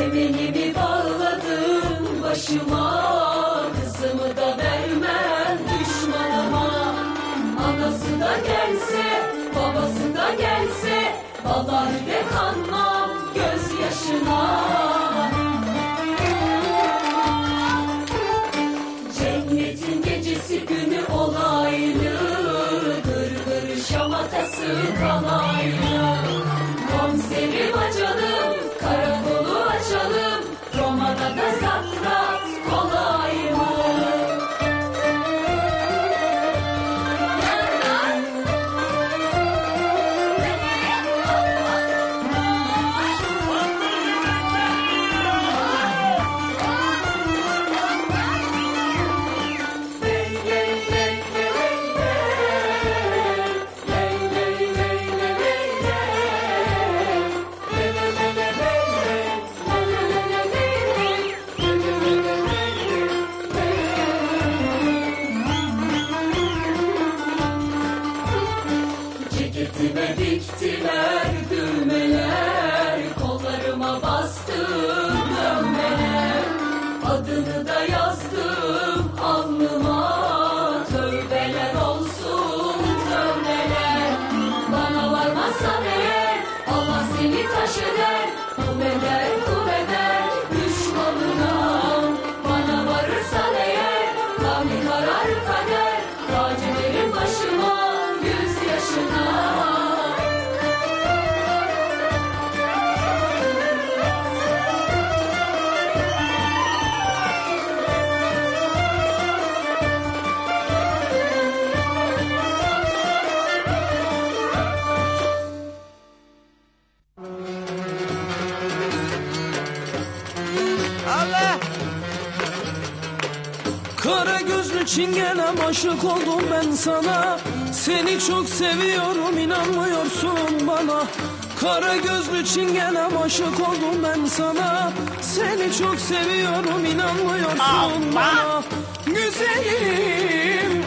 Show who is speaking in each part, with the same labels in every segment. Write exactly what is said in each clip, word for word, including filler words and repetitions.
Speaker 1: Kemenimi bağladım başıma, kızımı da vermem düşmanıma. Anası da gelse, babası da gelse, vallahi de kanmam gözyaşına. Cennetin gecesi günü olaylı, gır gır şamatası kalaylı. Komiserim açalım, karakolu açalım, Roma'da da satranç kolay mı? Ceketime diktiler düğmeler, kollarıma bastım dönmeler. Adını da yazdım alnıma, tövbeler olsun tövbeler. Bana varmazsan eğer, Allah seni taş eder, kul eder kul eder düşmanına. Bana varırsan eğer, kavli karar kader, tac ederim başıma yüz yaşına.
Speaker 2: Allah!
Speaker 3: Kara gözlü çingenem aşık oldum ben sana. Seni çok seviyorum inanmıyorsun bana. Kara gözlü çingenem aşık oldum ben sana. Seni çok seviyorum inanmıyorsun
Speaker 2: Allah!
Speaker 3: bana. Güzelim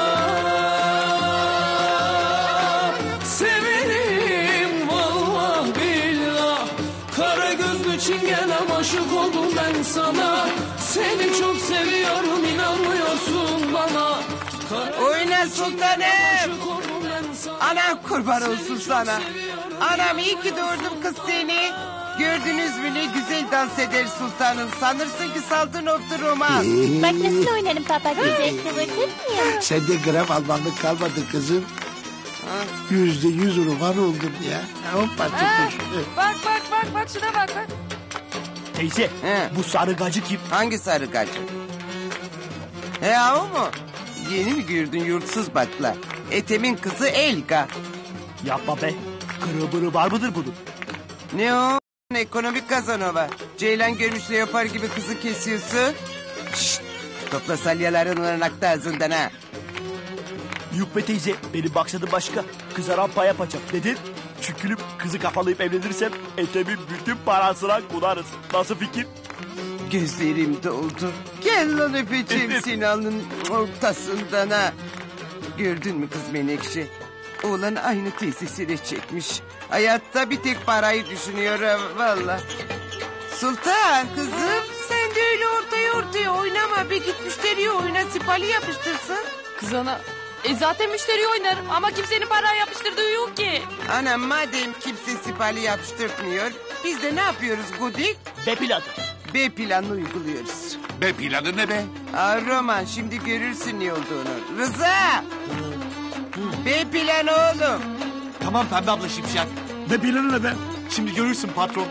Speaker 3: ah, severim vallah billah. Kara gözlü çingenem aşık oldum ben sana. Seni çok seviyorum inanmıyorsun bana.
Speaker 2: Oyna sultanım. Anam kurban olsun sana. Anam iyi ki doğurdum kız seni. Gördünüz mü ne güzel dans eder sultanım. Sanırsın ki Saltın of the Roman.
Speaker 4: Bak nasıl oynarım papa güzel kıvırtır.
Speaker 5: Sende gram Almanlık kalmadı kızım. Yüzde yüz roman oldun ya. Hoppa
Speaker 6: Ha, bak bak bak bak şuna bak bak.
Speaker 7: Teyze
Speaker 2: He.
Speaker 7: bu sarı gacı kim?
Speaker 2: Hangi sarı gacı? He o mu? Yeni mi gördün yurtsuz bakla? Etemin kızı Elga.
Speaker 7: Yapma be. Kırı bırı var mıdır bunun?
Speaker 2: Ne o? Ekonomik Kazanova. Ceylan görmüş leopar gibi kızı kesiyorsun. Şşt! Topla salyaların ırnakta ağzından ha.
Speaker 7: Yok be teyze benim maksadım başka. Kıza rampa yapacağım. Nedir? Çükülüp kızı kafalayıp evlenirsem etemin bütün parasına kullanırız. Nasıl fikir?
Speaker 2: Gözlerim doldu. Gel lan öpeceğim seni alnın ortasından ha. Gördün mü kız Menekşe? Oğlan aynı teyzesine çekmiş. Hayatta bir tek parayı düşünüyor valla. Sultan kızım sen de öyle ortaya ortaya oynama. Bir git müşteriye oyna sipali yapıştırsın.
Speaker 6: Kız ana. E zaten müşteri oynarım ama kimsenin para yapıştırdığı yok ki.
Speaker 2: Anam madem kimse sipali yapıştırmıyor. Biz de ne yapıyoruz Gudik?
Speaker 7: Be planı.
Speaker 2: B planını uyguluyoruz.
Speaker 5: Be planı ne be?
Speaker 2: Aa, Roman şimdi görürsün ne olduğunu. Rıza! B planı oğlum.
Speaker 7: Tamam Pembe abla Şimşek. Ne planı ne be? Şimdi görürsün patron.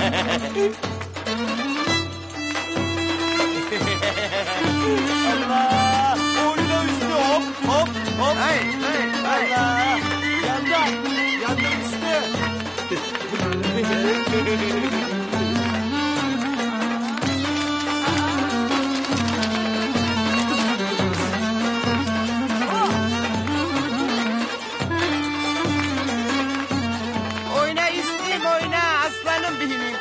Speaker 7: Allah! Oyna üstü hop hop hop.
Speaker 2: Hayır hayır hayır.
Speaker 7: Allah! Yandan, yandan üstü.
Speaker 2: Oyna üstüm oyna aslanım benim.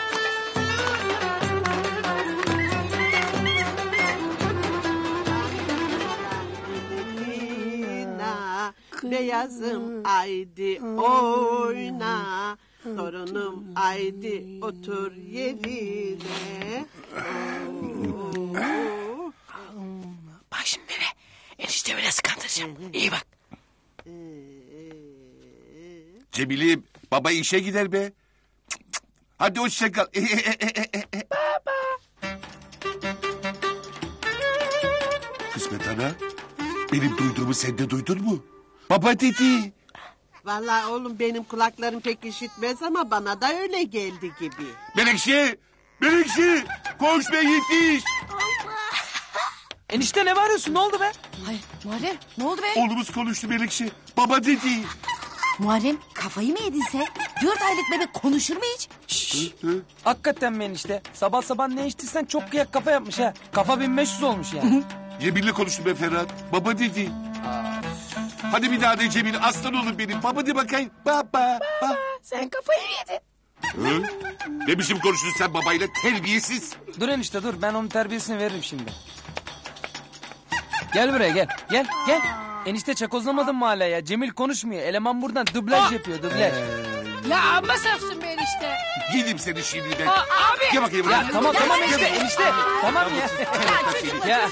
Speaker 8: Beyazım haydi oyna. Torunum haydi otur yerine.
Speaker 3: Bak şimdi bebe. Eniştemi nasıl kandıracağım. İyi bak.
Speaker 9: Cemil'im baba işe gider be. Cık, cık. Hadi hoşça kal. Baba. Kısmet ana. Benim duyduğumu sen de duydun mu? Baba dedi.
Speaker 8: Vallahi oğlum benim kulaklarım pek işitmez ama bana da öyle geldi gibi.
Speaker 9: Menekşe. Menekşe. Koş be yetiş.
Speaker 3: Enişte ne bağırıyorsun? Ne oldu be?
Speaker 6: Hayır Muharrem ne oldu be?
Speaker 9: Oğlumuz konuştu Menekşe. Baba dedi.
Speaker 10: Muharrem kafayı mı yedin sen? Dört aylık bebek konuşur mu hiç?
Speaker 3: Şşş. Hakikaten mi enişte? Sabah sabah ne içtiysen çok kıyak kafa yapmış ha. Kafa bin beş yüz olmuş yani.
Speaker 9: Cemil'le konuştum be Ferhat. Baba dedi. Hadi bir daha de Cemil. Aslan oğlum benim. Baba de bakayım. Baba. Baba.
Speaker 10: Sen kafayı yedin.
Speaker 9: Hı? Ne biçim konuştun sen babayla terbiyesiz.
Speaker 3: Dur enişte dur. Ben onun terbiyesini veririm şimdi. Gel buraya gel. Gel gel. Enişte çakozlamadın mı hala ya? Cemil konuşmuyor. Eleman buradan dublaj yapıyor dublaj.
Speaker 6: Ya amma safsın be enişte.
Speaker 9: Yedim seni şimdi ben.
Speaker 6: Aa, abi.
Speaker 9: Gel bakayım.
Speaker 3: Ya
Speaker 9: buraya.
Speaker 3: tamam
Speaker 9: Gel
Speaker 3: tamam
Speaker 9: bakayım.
Speaker 3: enişte enişte. Tamam ya. Ya.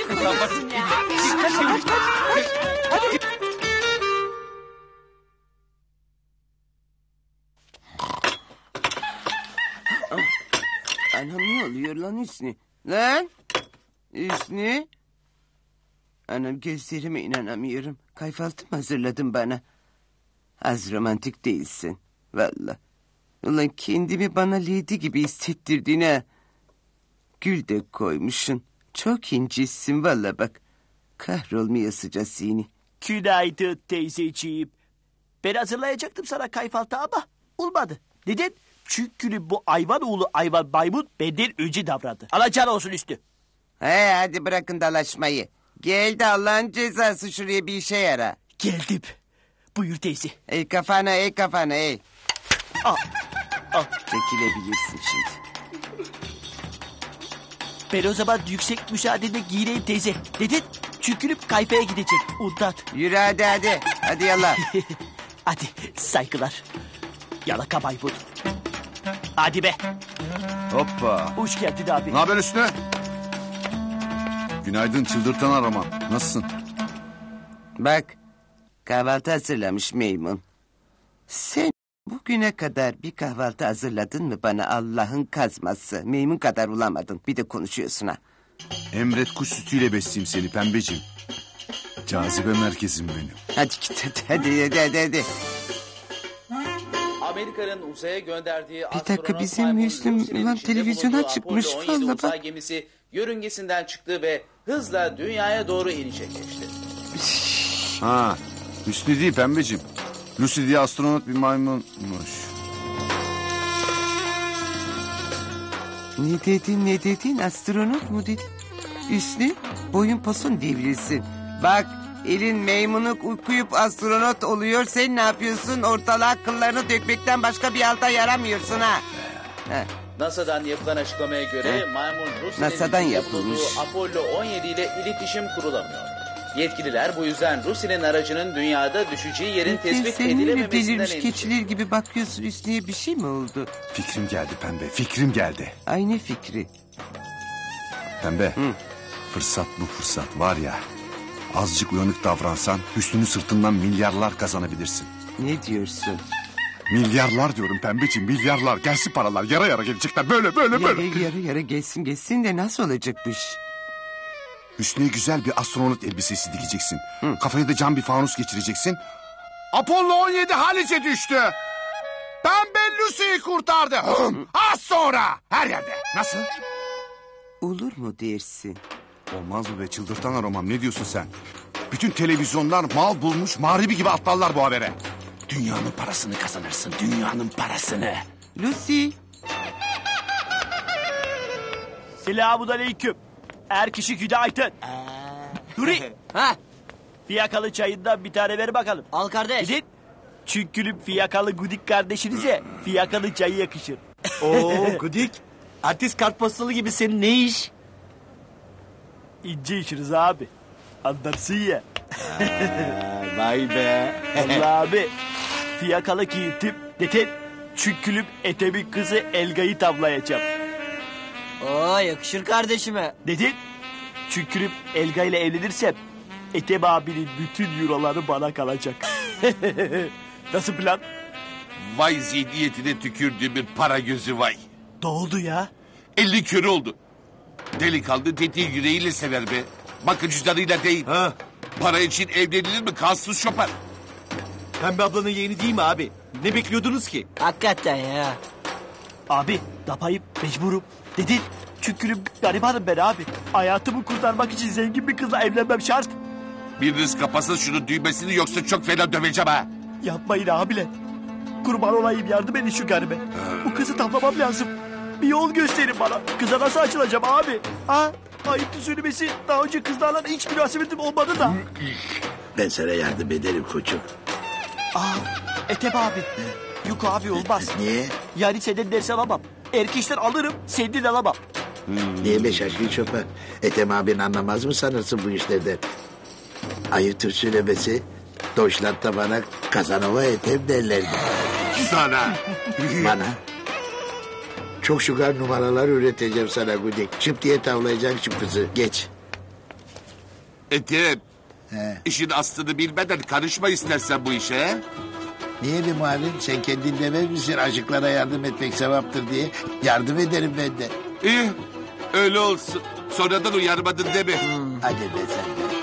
Speaker 2: Anam ne oluyor lan Hüsnü? Lan? Hüsnü? Anam gözlerime inanamıyorum. Kahvaltı mı hazırladın bana? Az romantik değilsin. Vallahi. Ulan kendimi bana lady gibi hissettirdin ha. Gül de koymuşsun. Çok incisin vallahi bak. Kahrolmayasıca seni.
Speaker 7: Günaydın teyzeciğim. Ben hazırlayacaktım sana kayfaltı ama olmadı. Neden? Çünkü bu hayvan oğlu hayvan maymun benden önce davrandı. Alacağın olsun üstü.
Speaker 2: He hadi bırakın dalaşmayı. Gel de Allah'ın cezası şuraya bir işe yara.
Speaker 7: Geldim. Buyur teyze.
Speaker 2: Ey kafana ey kafana ey.
Speaker 7: Al. Al.
Speaker 2: Çekilebilirsin şimdi.
Speaker 7: Ben o zaman yüksek müsaadenle giyineyim teyze. Neden? Çünkü kayfaya gideceğim. Ondan.
Speaker 2: Yürü hadi hadi. Hadi yallah.
Speaker 7: Hadi saygılar. Yalaka maymun. Hadi be.
Speaker 11: Hoppa.
Speaker 7: Hoş geldin abi.
Speaker 11: Ne haber Hüsnü? Günaydın çıldırtan aramam. Nasılsın?
Speaker 2: Bak kahvaltı hazırlamış Meymun. Sen bugüne kadar bir kahvaltı hazırladın mı bana Allah'ın kazması? Meymun kadar bulamadın bir de konuşuyorsun ha.
Speaker 11: Emret kuş sütüyle besleyeyim seni pembeciğim. Cazibe merkezim benim.
Speaker 2: Hadi git hadi hadi hadi hadi. hadi.
Speaker 12: Amerika'nın uzaya gönderdiği
Speaker 2: Bir dakika bizim Müslüm lan televizyona çıkmış valla
Speaker 12: uzay
Speaker 2: bak.
Speaker 12: gemisi yörüngesinden çıktı ve hızla dünyaya doğru inişe geçti.
Speaker 11: Ha, Hüsnü değil pembeciğim. Lucy diye astronot bir maymunmuş.
Speaker 2: Ne dedin ne dedin astronot mu dedin? Üstü boyun posun devrilsin. Bak elin meymunu okuyup astronot oluyor. Sen ne yapıyorsun? Ortalığa kıllarını dökmekten başka bir alta yaramıyorsun ha. ha.
Speaker 12: NASA'dan yapılan açıklamaya göre
Speaker 2: He?
Speaker 12: maymun
Speaker 2: NASA'dan
Speaker 12: Rusya'nın
Speaker 2: yapılmış.
Speaker 12: bulunduğu Apollo on yedi ile iletişim kurulamıyor. Yetkililer bu yüzden Rusya'nın aracının dünyada düşeceği yerin tespit
Speaker 2: Sen niye
Speaker 12: edilememesinden
Speaker 2: delirmiş
Speaker 12: endişe.
Speaker 2: keçiler gibi bakıyorsun Üstüne bir şey mi oldu?
Speaker 11: Fikrim geldi pembe, fikrim geldi.
Speaker 2: Aynı fikri.
Speaker 11: Pembe, fırsat bu fırsat var ya. Azıcık uyanık davransan Hüsnü'nün sırtından milyarlar kazanabilirsin.
Speaker 2: Ne diyorsun?
Speaker 11: Milyarlar diyorum pembeciğim, milyarlar. Gelsin paralar, yara yara gelecekler. Böyle böyle böyle.
Speaker 2: Yarı yarı yarı gelsin gelsin de nasıl olacakmış?
Speaker 11: Hüsnü'ye güzel bir astronot elbisesi dikeceksin. Hı. Kafaya da cam bir fanus geçireceksin. Apollo on yedi Haliç'e düştü. Pembe Lucy'yi kurtardı. Hım. Az sonra her yerde. Nasıl?
Speaker 2: Olur mu dersin?
Speaker 11: Olmaz mı be çıldırtan aromam, ne diyorsun sen? Bütün televizyonlar mal bulmuş mağribi gibi atlarlar bu habere. Dünyanın parasını kazanırsın, dünyanın parasını.
Speaker 2: Lucy.
Speaker 7: Selamun aleyküm. Her kişi günaydın. Nuri.
Speaker 3: Ha?
Speaker 7: Fiyakalı çayından bir tane ver bakalım.
Speaker 3: Al kardeş.
Speaker 7: Gidin. Çünkü fiyakalı gudik kardeşinize fiyakalı çayı yakışır.
Speaker 13: Oo Gudik. Artist kartpostalı gibi senin ne iş?
Speaker 7: İnce işiniz abi. Anlarsın ya.
Speaker 13: Vay be.
Speaker 7: Allah abi. Fiyakalı giyindim. Neden? Çünkü Ethem'in kızı Elga'yı tavlayacağım.
Speaker 13: Oo yakışır kardeşime.
Speaker 7: Neden? Çünkü Elga ile evlenirsem Ethem abinin bütün euroları bana kalacak. Nasıl plan?
Speaker 9: Vay zihniyetine tükürdüğümün para gözü vay.
Speaker 7: Ne oldu ya?
Speaker 9: Elli körü oldu. Delikanlı dediği yüreğiyle sever be. Bakın cüzdanıyla değil.
Speaker 13: Ha.
Speaker 9: Para için evlenilir mi? Kansız şopar.
Speaker 13: Pembe ablanın yeğeni değil mi abi? Ne bekliyordunuz ki?
Speaker 8: Hakikaten ya.
Speaker 7: Abi yapayım mecburum. Dedin. Çünkü garibanım ben abi. Hayatımı kurtarmak için zengin bir kızla evlenmem şart.
Speaker 9: Biriniz kapasın şunun düğmesini yoksa çok fena döveceğim ha.
Speaker 7: Yapmayın abiler. Kurban olayım yardım edin şu garibe. Bu kızı tavlamam lazım. Bir yol gösterin bana. Kıza nasıl açılacağım abi? Ha? Ayıptı söylemesi. Daha önce kızlarla hiç münasebetim olmadı da.
Speaker 5: Ben sana yardım ederim koçum.
Speaker 7: Aa, Ethem abi. Yok abi olmaz.
Speaker 5: Niye?
Speaker 7: Yani senden ders alamam. Erkeşten alırım, senden alamam.
Speaker 5: Hmm. Niye be şaşkın şoför? Ethem abin anlamaz mı sanırsın bu işlerden? Ayıptır söylemesi. Deutschland'da bana Kazanova Ethem derlerdi.
Speaker 9: Sana.
Speaker 5: Bana. Çok şugar numaralar üreteceğim sana Gudik. Çıp diye tavlayacaksın şu kızı. Geç.
Speaker 9: Ethem.
Speaker 5: He.
Speaker 9: İşin aslını bilmeden karışma istersen bu işe. He?
Speaker 5: Niye bir muhallim? Sen kendin demez misin acıklara yardım etmek sevaptır diye? Yardım ederim ben de.
Speaker 9: İyi. Öyle olsun. Sonradan uyarmadın değil mi?
Speaker 5: Hmm. Hadi be sen de.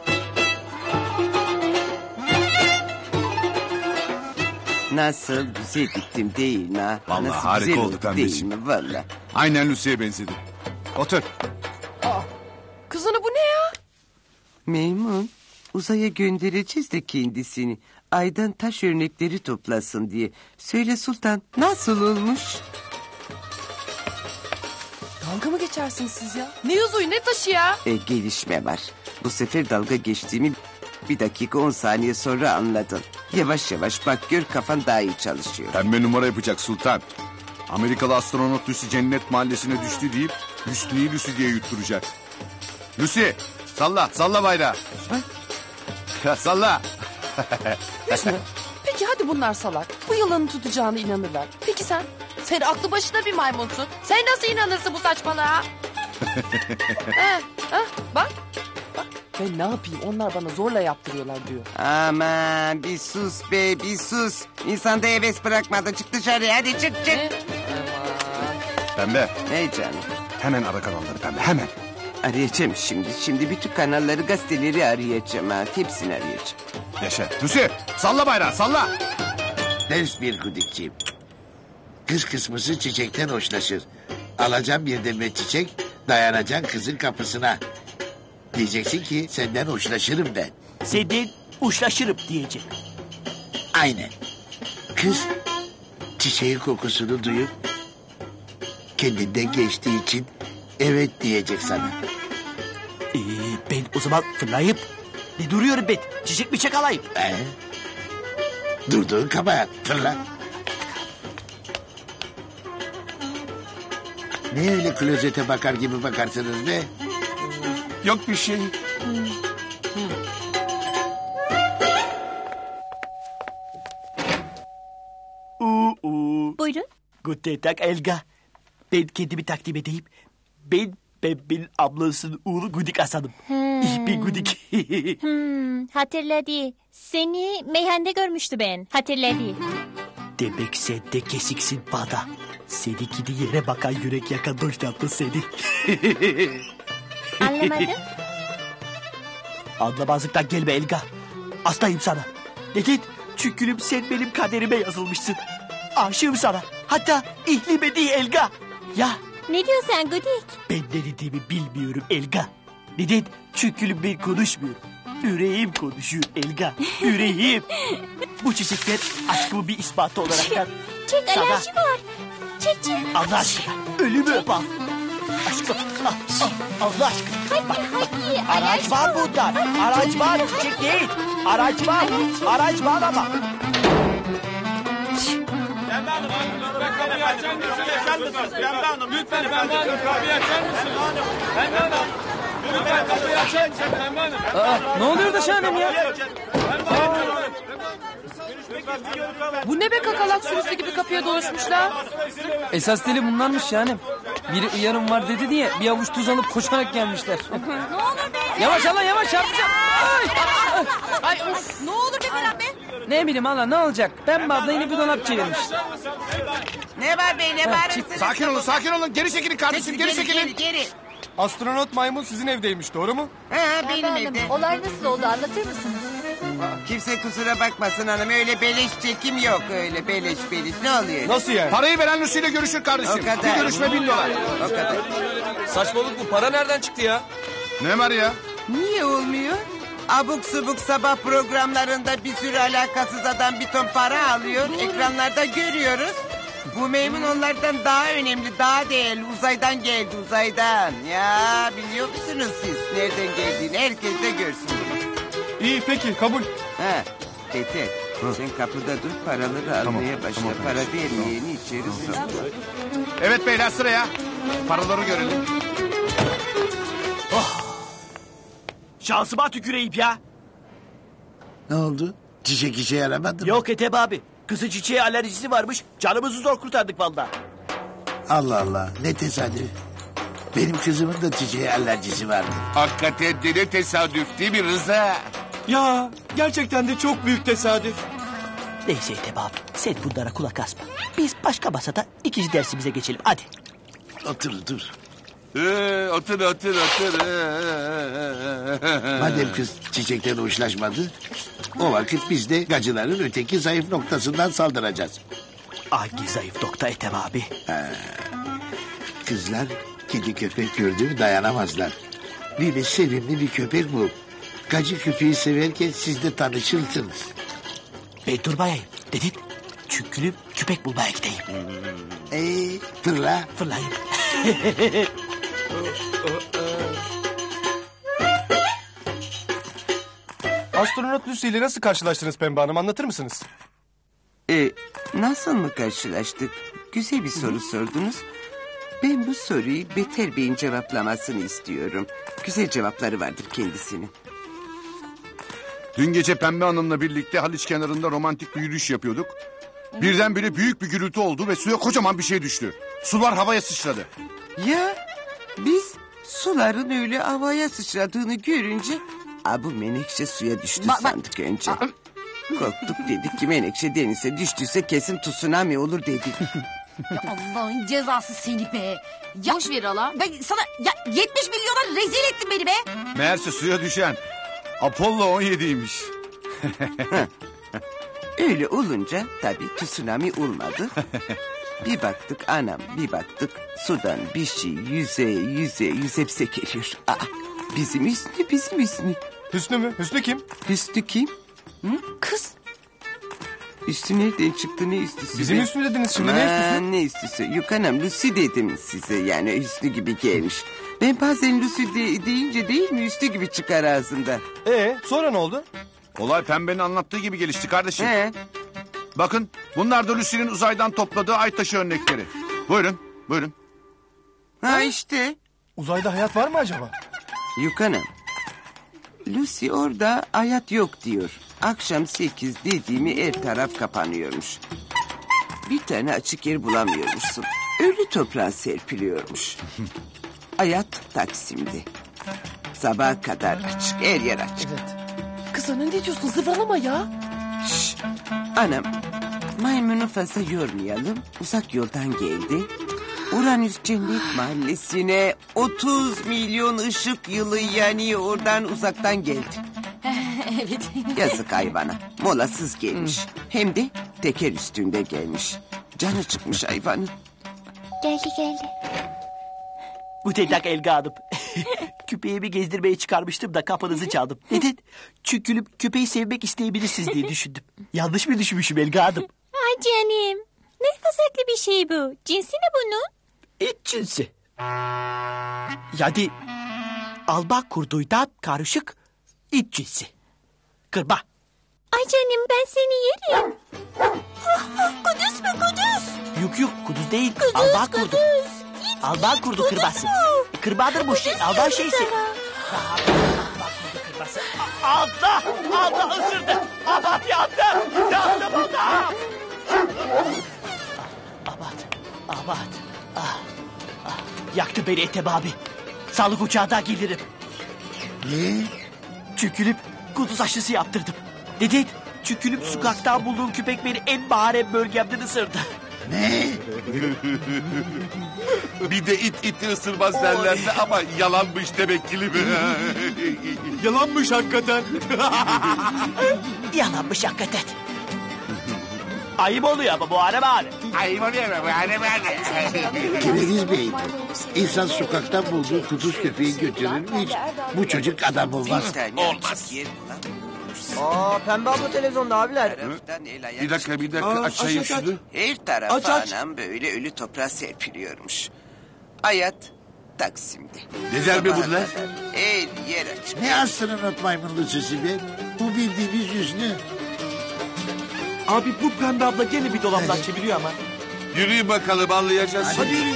Speaker 2: Nasıl güzel diktim değil mi ha?
Speaker 11: Vallahi
Speaker 2: Nasıl
Speaker 11: harika
Speaker 2: güzel
Speaker 11: oldu
Speaker 2: değil
Speaker 11: pembeciğim.
Speaker 2: mi? Vallahi.
Speaker 11: Aynen Lucy'ye benzedi. Otur.
Speaker 6: Kızını bu ne ya?
Speaker 2: Meymun, uzaya göndereceğiz de kendisini. Aydan taş örnekleri toplasın diye. Söyle Sultan, nasıl olmuş?
Speaker 6: Dalga mı geçersiniz siz ya? Ne yüzüğü ne taşı ya?
Speaker 2: E, gelişme var. Bu sefer dalga geçtiğimi bir dakika on saniye sonra anladın. Yavaş yavaş bak gör kafan daha iyi çalışıyor.
Speaker 11: Pembe numara yapacak Sultan. Amerikalı astronot Lucy cennet mahallesine düştü deyip Hüsnü'yü Lucy diye yutturacak. Lucy salla salla bayrağı. Ya, salla.
Speaker 6: Hüsnü. Peki hadi bunlar salak. Bu yılanı tutacağına inanırlar. Peki sen? Sen aklı başına bir maymunsun. Sen nasıl inanırsın bu saçmalığa? ha, ha, bak. Bak ben ne yapayım onlar bana zorla yaptırıyorlar diyor.
Speaker 2: Aman bir sus be bir sus. İnsan da heves bırakmadı. Çık dışarıya hadi çık çık.
Speaker 6: Ne?
Speaker 11: Pembe
Speaker 2: Hey canım.
Speaker 11: hemen ara kanalları Pembe hemen.
Speaker 2: Arayacağım şimdi. Şimdi bütün kanalları gazeteleri arayacağım ha. Hepsini arayacağım.
Speaker 11: Yaşa. Lucy salla bayrağı salla.
Speaker 5: Ders bir Gudikciğim. Kız kısmısı çiçekten hoşlaşır. Alacağım bir demet çiçek, dayanacaksın kızın kapısına. Diyeceksin ki senden hoşlaşırım ben.
Speaker 7: Senden uçlaşırım diyeceğim.
Speaker 5: Aynen. Kız çiçeğin kokusunu duyup kendinden geçtiği için evet diyecek sana.
Speaker 7: Ee, ben o zaman fırlayıp ne duruyorum ben? Çiçek mi alayım?
Speaker 5: Ee? Durduğun kabahat fırla. Ne öyle klozete bakar gibi bakarsınız be?
Speaker 9: Yok bir şey.
Speaker 7: Uu, uu.
Speaker 4: Buyurun.
Speaker 7: Guten Tag Elga. Ben kendimi takdim edeyim. Ben Pembe'nin ablasının oğlu Gudik Hasan'ım.
Speaker 4: Hmm.
Speaker 7: Ich bin Gudik.
Speaker 4: Hmm, hatırladı. Seni meyhanede görmüştü ben. Hatırladı.
Speaker 7: Demek sen de kesiksin bana. Seninkini yere bakan yürek yakan hoşlandı seni.
Speaker 4: Anlamadım.
Speaker 7: Anlamazlıktan gelme Elga. Hastayım sana. Neden? Çünkü sen benim kaderime yazılmışsın. Aşığım sana. Hatta ihlim ediyor Elga. Ya
Speaker 4: Ne diyorsun sen Gudik?
Speaker 7: ben ne dediğimi bilmiyorum Elga. Neden? Çünkü ben konuşmuyorum. Yüreğim konuşuyor Elga. Yüreğim. Bu çiçekler aşkımın bir ispatı olarak.
Speaker 4: Çek
Speaker 7: Sana-
Speaker 4: alerji var. Çek çek.
Speaker 7: Allah aşkına ölümü öp al. Aşkım ah, ah, Allah aşkına.
Speaker 4: Hadi hadi.
Speaker 7: Araç var bunlar. Araç var çiçek değil. Araç var. Araç var ama.
Speaker 3: Pembe Hanım lütfen efendim kapıyı açar mısınız? Pembe Hanım. Lütfen kapıyı açar mısınız Pembe Hanım?
Speaker 13: Aa, ne oluyor da şahanem ya?
Speaker 6: Bu ne be kakalak sürüsü gibi kapıya doluşmuşlar.
Speaker 3: Esas deli bunlarmış yani. Biri uyarım var dedi diye bir avuç tuz alıp koşarak gelmişler.
Speaker 10: Ne olur be.
Speaker 3: Yavaş Allah yavaş çarpacağım. Ay,
Speaker 6: Ay of.
Speaker 10: Ne olur be Ferhat be.
Speaker 3: ne bileyim Allah ne olacak? Ben abla yine bir dolap çevirmiş.
Speaker 2: Ne var be ne bağırırsınız?
Speaker 11: Sakin olun sakin olun. Geri çekilin kardeşim geri çekilin.
Speaker 2: Geri geri.
Speaker 13: Astronot maymun sizin evdeymiş doğru mu?
Speaker 2: Ha, benim evde.
Speaker 4: Olay nasıl oldu anlatır mısınız?
Speaker 2: Kimse kusura bakmasın hanım. Öyle beleş çekim yok öyle beleş beleş. Ne oluyor?
Speaker 13: Nasıl yani?
Speaker 11: Parayı veren Lucy ile görüşür kardeşim.
Speaker 2: O kadar.
Speaker 11: Bir görüşme bin dolar.
Speaker 2: O kadar.
Speaker 13: Saçmalık bu. Para nereden çıktı ya?
Speaker 11: Ne var ya?
Speaker 2: Niye olmuyor? Abuk subuk sabah programlarında bir sürü alakasız adam bir ton para alıyor. Ekranlarda görüyoruz. Bu Meymun onlardan daha önemli, daha değerli. Uzaydan geldi, uzaydan. Ya biliyor musunuz siz nereden geldiğini? Herkes de görsün.
Speaker 13: İyi peki kabul.
Speaker 2: Ha, Peter, sen kapıda dur, paraları almaya başla.
Speaker 11: tamam,
Speaker 2: Para vermeyeni içeri sok.
Speaker 11: Evet beyler sıraya. Paraları görelim.
Speaker 7: Şansıma tüküreyim ya.
Speaker 5: Ne oldu? Çiçek işe yaramadı mı?
Speaker 7: Yok Ethem abi. Kızı çiçeğe alerjisi varmış. Canımızı zor kurtardık vallahi.
Speaker 5: Allah Allah ne tesadüf. Benim kızımın da çiçeğe alerjisi vardı.
Speaker 9: Hakikaten de ne tesadüf değil mi Rıza?
Speaker 13: Ya gerçekten de çok büyük tesadüf.
Speaker 7: Neyse Ethem abi. Sen bunlara kulak asma. Biz başka masada ikinci dersimize geçelim. Hadi.
Speaker 5: Otur dur.
Speaker 9: Ee, otur otur otur.
Speaker 5: Madem kız çiçekten hoşlaşmadı... o vakit biz de gacıların öteki zayıf noktasından saldıracağız.
Speaker 7: Hangi zayıf nokta Ethem abi?
Speaker 5: Ha, kızlar kedi köpek gördü mü dayanamazlar. Bir sevimli bir köpek bulup... gacı köpeği severken siz de tanışırsınız.
Speaker 7: Ben durmayayım. Dedin. Çünkü köpek bulmaya gideyim.
Speaker 5: Ee, fırla.
Speaker 7: Fırlayayım.
Speaker 13: Astronot Lucy ile nasıl karşılaştınız Pembe Hanım anlatır mısınız?
Speaker 2: E, nasıl mı karşılaştık? Güzel bir soru sordunuz. Ben bu soruyu Beter Bey'in cevaplamasını istiyorum. Güzel cevapları vardır kendisinin.
Speaker 11: Dün gece Pembe Hanım'la birlikte Haliç kenarında romantik bir yürüyüş yapıyorduk. Birdenbire büyük bir gürültü oldu ve suya kocaman bir şey düştü. Sular havaya sıçradı.
Speaker 2: Ya biz suların öyle havaya sıçradığını görünce... "Aa, bu menekşe suya düştü
Speaker 10: Ba- ba-
Speaker 2: sandık önce. Korktuk dedik ki menekşe denize düştüyse kesin tsunami olur dedik.
Speaker 10: Ya Allah'ın cezası seni be. Ya,
Speaker 6: Boş ver hala.
Speaker 10: ben sana ya yetmiş milyona rezil ettin beni be.
Speaker 11: Meğerse suya düşen Apollo on yediymiş.
Speaker 2: Öyle olunca tabii tsunami olmadı. Bir baktık anam bir baktık sudan bir şey yüze yüze yüze hepsi geliyor. Aa, bizim Hüsnü bizim Hüsnü.
Speaker 13: Hüsnü mü? Hüsnü kim?
Speaker 2: Hüsnü kim?
Speaker 6: Kız.
Speaker 2: Üstü nereden çıktı ne üstüsü?
Speaker 13: Bizim
Speaker 2: be?
Speaker 13: Hüsnü dediniz şimdi ne
Speaker 2: Aman,
Speaker 13: üstüsü?
Speaker 2: ne üstüsü? Yok anam Lucy dedim size yani Hüsnü gibi gelmiş. Ben bazen Lucy de, deyince değil mi Hüsnü gibi çıkar ağzımda.
Speaker 13: Ee sonra ne oldu?
Speaker 11: Olay Pembe'nin anlattığı gibi gelişti kardeşim.
Speaker 2: He.
Speaker 11: Bakın bunlar da Lucy'nin uzaydan topladığı ay taşı örnekleri. Buyurun buyurun.
Speaker 2: Ha işte.
Speaker 13: Uzayda hayat var mı acaba?
Speaker 2: Yok anam. Lucy orada hayat yok diyor. Akşam sekiz dediğimi her taraf kapanıyormuş. Bir tane açık yer bulamıyormuşsun. Ölü toprağa serpiliyormuş. Hayat Taksim'de. Sabaha kadar açık, her yer açık.
Speaker 6: Kız ana ne diyorsun zırvalama ya.
Speaker 2: Şşş, anam, maymunu fazla yormayalım. Uzak yoldan geldi. Uranüs Cennet Mahallesi'ne otuz milyon ışık yılı yani oradan uzaktan geldi.
Speaker 10: Evet.
Speaker 2: Yazık hayvana. Molasız gelmiş. Hem de teker üstünde gelmiş. Canı çıkmış hayvanın.
Speaker 4: Geldi geldi.
Speaker 7: Guten Tag Elga Hanım. Köpeğimi gezdirmeye çıkarmıştım da kapınızı çaldım. Neden? Çünkü köpeği sevmek isteyebilirsiniz diye düşündüm. Yanlış mı düşünmüşüm Elga Hanım?
Speaker 4: Ay canım. Ne fazaklı bir şey bu. Cinsi ne bunun?
Speaker 7: İç cinsi. Yani alba kurduydan karışık iç cinsi. Kırma.
Speaker 4: Ay canım ben seni yerim. Kudüs mü Kudüs?
Speaker 7: Yok yok kuduz değil.
Speaker 4: Kudüs
Speaker 7: alba kurdu.
Speaker 4: Kudüs.
Speaker 7: Alba kurdu
Speaker 4: Kudüs
Speaker 7: kırbası.
Speaker 4: bu.
Speaker 7: Kırbadır bu şey. Alba şeysi.
Speaker 4: Sana.
Speaker 7: Alba kurdu kırbası. kızması. Abla! Abla ısırdı! Abat yandım! Yandım abla! Abat! Abat! Ah, ah. Yaktı beni Ethem abi. Sağlık uçağından gelirim.
Speaker 5: Ne?
Speaker 7: Çükülüp kuduz aşısı yaptırdım. Neden? Çükülüp sokaktan bulduğum köpek beni en mahrem bölgemden ısırdı.
Speaker 5: Ne?
Speaker 9: Bir de it iti ısırmaz derlerdi ama yalanmış demek ki.
Speaker 13: Yalanmış hakikaten.
Speaker 7: Yalanmış hakikaten. Ayıp oluyor ama bu araba abi.
Speaker 5: Ayıp oluyor ama bu araba abi. Kemeриz Bey, insan sokaktan bulduğu kuduz köpeği götürür mü hiç? Bu çocuk adam olmaz.
Speaker 9: Olmaz.
Speaker 13: Aa pembe abla televizyonda abiler.
Speaker 9: Bir dakika bir dakika açayım şunu.
Speaker 2: Her tarafa
Speaker 13: Aç, aç.
Speaker 2: anam böyle ölü toprağa serpiliyormuş. Hayat Taksim'de.
Speaker 9: Ne der be
Speaker 2: Sabaha
Speaker 9: bunlar?
Speaker 2: kadar El yer aç.
Speaker 5: Ne astronot maymunlu sesi be? Bu bildiğimiz yüzlü.
Speaker 7: Abi bu pembe abla gene bir dolaptan çeviriyor ama.
Speaker 9: Yürüyün bakalım anlayacağız.
Speaker 7: Hadi yürü.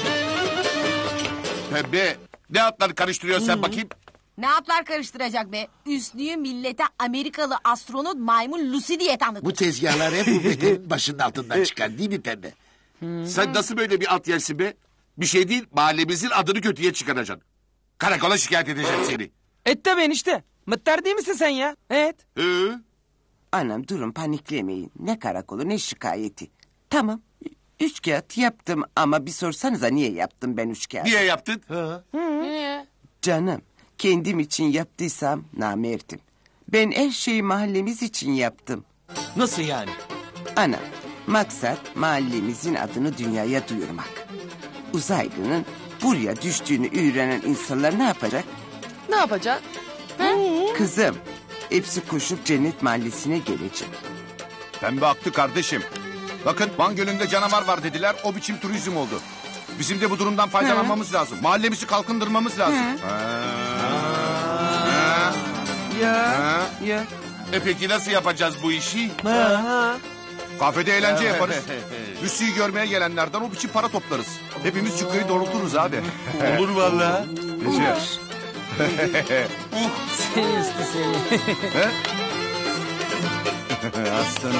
Speaker 9: Pembe ne atları karıştırıyorsun sen bakayım?
Speaker 10: Ne atlar karıştıracak be? Üstüyü millete Amerikalı astronot maymun Lucy diye tanıdı.
Speaker 5: Bu tezgahlar hep bu beterin başının altından çıkar değil mi Pembe?
Speaker 9: Sen nasıl böyle bir at yersin be? Bir şey değil mahallemizin adını kötüye çıkaracaksın. Karakola şikayet edeceğim seni.
Speaker 3: Et de ben işte. Mıttar değil misin sen ya? Evet.
Speaker 9: Hı?
Speaker 2: Anam durun paniklemeyin. Ne karakolu ne şikayeti. Tamam. Üç kağıt yaptım ama bir sorsanıza niye yaptım ben üç kağıt?
Speaker 9: Niye yaptın?
Speaker 3: Niye?
Speaker 2: Canım kendim için yaptıysam namerdim. Ben her şeyi mahallemiz için yaptım.
Speaker 7: Nasıl yani?
Speaker 2: Ana, maksat mahallemizin adını dünyaya duyurmak. Uzaylının buraya düştüğünü öğrenen insanlar ne yapacak?
Speaker 6: Ne yapacak?
Speaker 2: Kızım, hepsi koşup cennet mahallesine gelecek.
Speaker 11: Pembe haklı kardeşim. Bakın Van Gölü'nde canavar var dediler. O biçim turizm oldu. Bizim de bu durumdan faydalanmamız lazım. Mahallemizi kalkındırmamız lazım. Ha. Ha.
Speaker 2: Ya,
Speaker 11: Ha.
Speaker 2: ya.
Speaker 9: E peki nasıl yapacağız bu işi?
Speaker 7: Ha.
Speaker 11: Kafede eğlence yaparız. Hüsnü'yü görmeye gelenlerden o biçim para toplarız. Hepimiz çukkayı doğrulturuz abi.
Speaker 9: Olur vallahi.
Speaker 11: Nece?
Speaker 3: Seni üstü seni.
Speaker 11: Aslanım.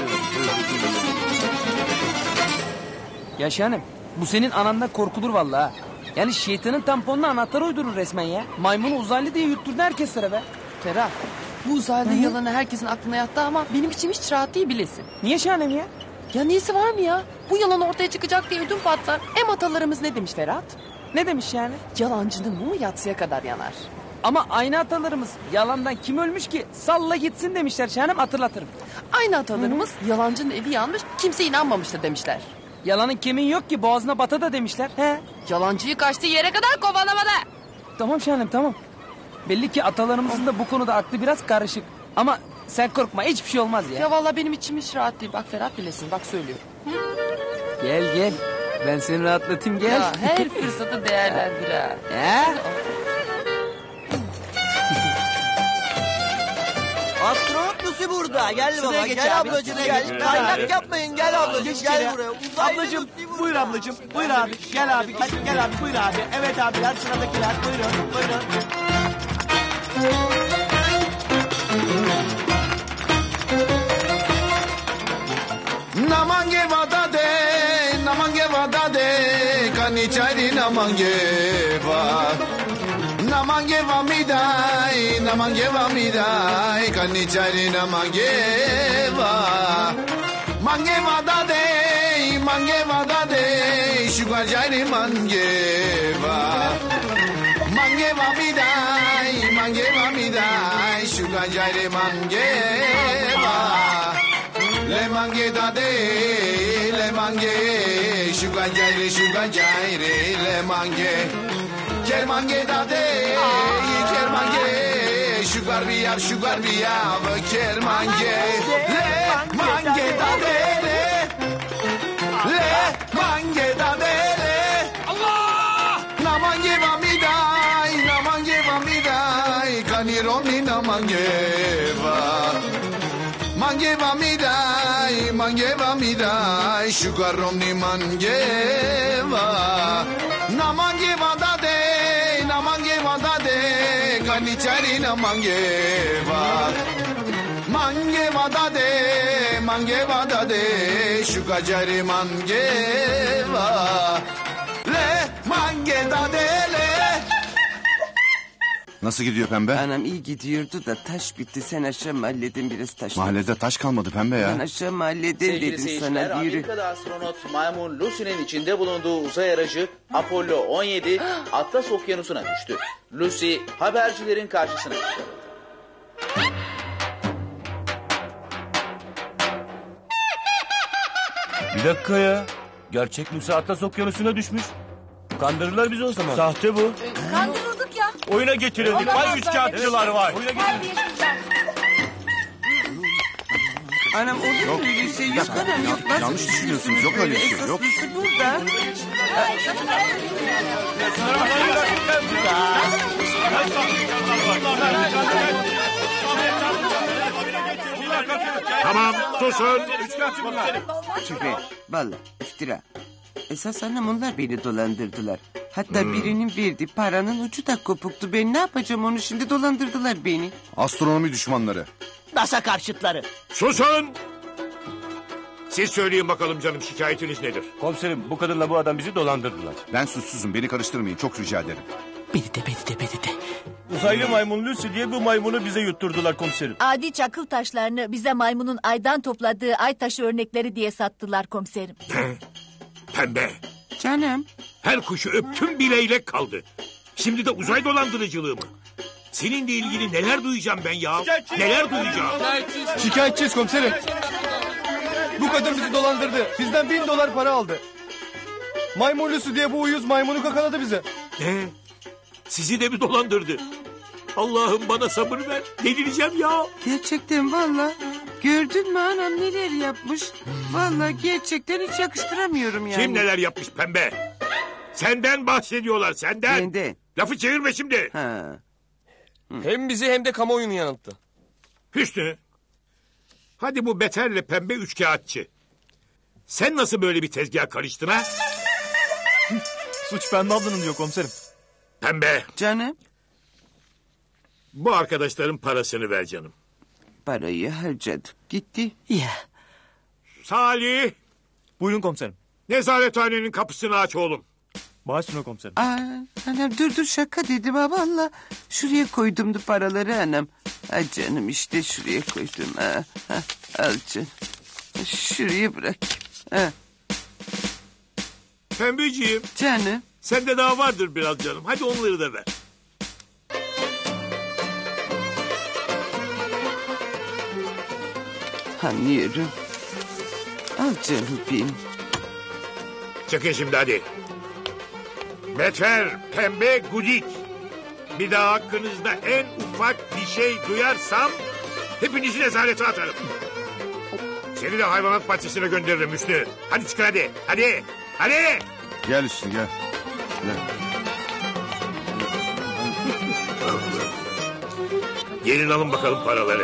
Speaker 3: Ya Şahanem bu senin anandan korkulur vallahi. Yani şeytanın tamponuna anahtar uydurur resmen ya. Maymunu uzaylı diye yutturdu herkeslere be.
Speaker 6: Ferah. Bu uzaylı yalanı herkesin aklına yattı ama benim içim hiç rahat değil bilesin.
Speaker 3: Niye Şahanem ya?
Speaker 6: Ya niyesi var mı ya? Bu yalan ortaya çıkacak diye ödüm patlar. Hem atalarımız ne demiş Ferhat?
Speaker 3: Ne demiş yani?
Speaker 6: Yalancının mumu yatsıya kadar yanar.
Speaker 3: Ama aynı atalarımız yalandan kim ölmüş ki salla gitsin demişler Şahanem hatırlatırım.
Speaker 6: Aynı atalarımız yalancının evi yanmış kimse inanmamıştır demişler.
Speaker 3: Yalanın kemiği yok ki boğazına bata da demişler. He.
Speaker 6: Yalancıyı kaçtığı yere kadar kovalamadı.
Speaker 3: Tamam Şahanem tamam. Belli ki atalarımızın da bu konuda aklı biraz karışık. Ama sen korkma hiçbir şey olmaz ya.
Speaker 6: Ya vallahi benim içim hiç rahat değil. Bak Ferhat bilesin bak söylüyor.
Speaker 3: Gel gel. Ben seni rahatlatayım gel.
Speaker 6: Ya her fırsatı değerlendir ha.
Speaker 3: He?
Speaker 13: Astronot Lucy burada. Gel
Speaker 7: Şuraya
Speaker 13: baba.
Speaker 7: geç
Speaker 13: Gel
Speaker 7: abi,
Speaker 13: ablacığım
Speaker 7: şuraya
Speaker 13: gel.
Speaker 7: geç.
Speaker 13: Kaynak yapmayın. Gel ablacığım
Speaker 7: Geç
Speaker 13: gel
Speaker 7: şuraya.
Speaker 13: buraya. Uzaylı
Speaker 7: Ablacığım
Speaker 13: Lucy burada.
Speaker 7: buyur ablacığım. Buyur abi. Gel abi. Gel, gel abi buyur abi. Evet abiler sıradakiler. Buyurun. Buyurun.
Speaker 11: Namange vadade, namange vadade, kanichari namange va. Namange va midai, namange va midai, kanichari namange va. Mange vadade, mange vadade, sugar jari mange va. Mange va midai, mange va midai, sugar jari mange va. Le mange da de, le mange, sugar jaire, sugar jaire, le mange. Ker mange da de, ker mange, sugar biyar, sugar biyar, ker mange. Le mange da de, le, le mange da de, le. Allah! Na mange va mi dai, na mange va mi dai, kanironi na mange va. Mangeva midai, mangeva midai, sugar romni mangeva. Na mangeva da de, na mangeva da de, kani Kaçarina mangeva. Mangeva da de, mangeva da de, şu kaçarı mangeva. Le, mangeda de le. Nasıl gidiyor Pembe?
Speaker 2: Anam iyi gidiyordu da taş bitti. Sen aşağı mahalleden biraz taş.
Speaker 11: Mahallede taş kalmadı Pembe ya.
Speaker 2: Ben aşağı mahalleden
Speaker 12: Sevgili
Speaker 2: dedim
Speaker 12: seyirciler,
Speaker 2: sana yürü.
Speaker 12: Amerika'da astronot maymun Lucy'nin içinde bulunduğu uzay aracı Apollo on yedi Atlas Okyanusu'na düştü. Lucy habercilerin karşısına çıktı.
Speaker 13: Bir dakika ya. Gerçek Lucy Atlas Okyanusu'na düşmüş. Kandırırlar bizi o zaman. Sahte bu.
Speaker 10: Kandırıldık ya.
Speaker 13: Oyuna getirildik. Vay üç kağıtçılar var. Oyuna getirildik.
Speaker 2: Anam olur mu öyle şey? Yok anam yok. Nasıl
Speaker 11: yanlış düşünüyorsunuz. Yok öyle bir şey, yok.
Speaker 2: Esaslısı burada.
Speaker 9: Tamam susun.
Speaker 2: Tübe valla iftira. Esas anam onlar beni dolandırdılar. Hatta birinin verdiği paranın ucu da kopuktu. Ben ne yapacağım onu şimdi dolandırdılar beni.
Speaker 11: Astronomi düşmanları.
Speaker 7: NASA karşıtları.
Speaker 9: Susun. Siz söyleyin bakalım canım, şikayetiniz nedir?
Speaker 13: Komiserim bu kadınla bu adam bizi dolandırdılar.
Speaker 11: Ben suçsuzum, beni karıştırmayın, çok rica ederim.
Speaker 7: Beni de beni de beni de.
Speaker 13: Uzaylı maymun Lucy diye bu maymunu bize yutturdular komiserim.
Speaker 10: Adi çakıl taşlarını bize maymunun aydan topladığı ay taşı örnekleri diye sattılar komiserim.
Speaker 9: Pembe.
Speaker 2: Canım.
Speaker 9: Her kuşu öptüm bileyle kaldı. Şimdi de uzay dolandırıcılığı mı? Seninle ilgili neler duyacağım ben ya? Neler duyacağım?
Speaker 13: Şikayetçiyiz komiserim. Bu kadın bizi dolandırdı. Bizden bin dolar para aldı. Maymun Lucy diye bu uyuz maymunu kakaladı bize.
Speaker 9: Ne? Sizi de mi dolandırdı? Allah'ım bana sabır ver. Delireceğim ya.
Speaker 2: Gerçekten valla. Gördün mü anam neler yapmış? Valla gerçekten hiç yakıştıramıyorum yani.
Speaker 9: Kim neler yapmış Pembe? Senden bahsediyorlar, senden.
Speaker 2: Benden.
Speaker 9: Lafı çevirme şimdi.
Speaker 2: Ha.
Speaker 13: Hem bizi hem de kamuoyunu yanılttı.
Speaker 9: Hüsnü. Hadi bu Beter'le Pembe üçkağıtçı. Sen nasıl böyle bir tezgah karıştın ha?
Speaker 13: Suç Pembe ablanın diyor komiserim.
Speaker 9: Pembe.
Speaker 2: Canım.
Speaker 9: Bu arkadaşların parasını ver canım.
Speaker 2: Parayı harcadım. Gitti.
Speaker 7: Ya.
Speaker 9: Salih.
Speaker 13: Buyurun komiserim.
Speaker 9: Nezarethanenin kapısını aç oğlum.
Speaker 13: Başüstüne komiserim.
Speaker 2: Aa, anam dur dur şaka dedim ha valla. Şuraya koydumdu paraları anam. Ha canım işte şuraya koydum. Ha, ha, al canım. Şuraya bırak. Ha.
Speaker 9: Pembeciğim.
Speaker 2: Canım.
Speaker 9: Sende daha vardır biraz canım. Hadi onları da ver.
Speaker 2: Anlıyorum. Al canım benim.
Speaker 9: Çekin şimdi hadi. Beter, Pembe, Gudik. Bir daha hakkınızda en ufak bir şey duyarsam hepinizi nezarete atarım. Seni de hayvanat bahçesine gönderirim Hüsnü. Hadi çıkın hadi. Hadi. Hadi.
Speaker 11: Gel Hüsnü gel. Gel.
Speaker 9: Gelin alın bakalım paraları.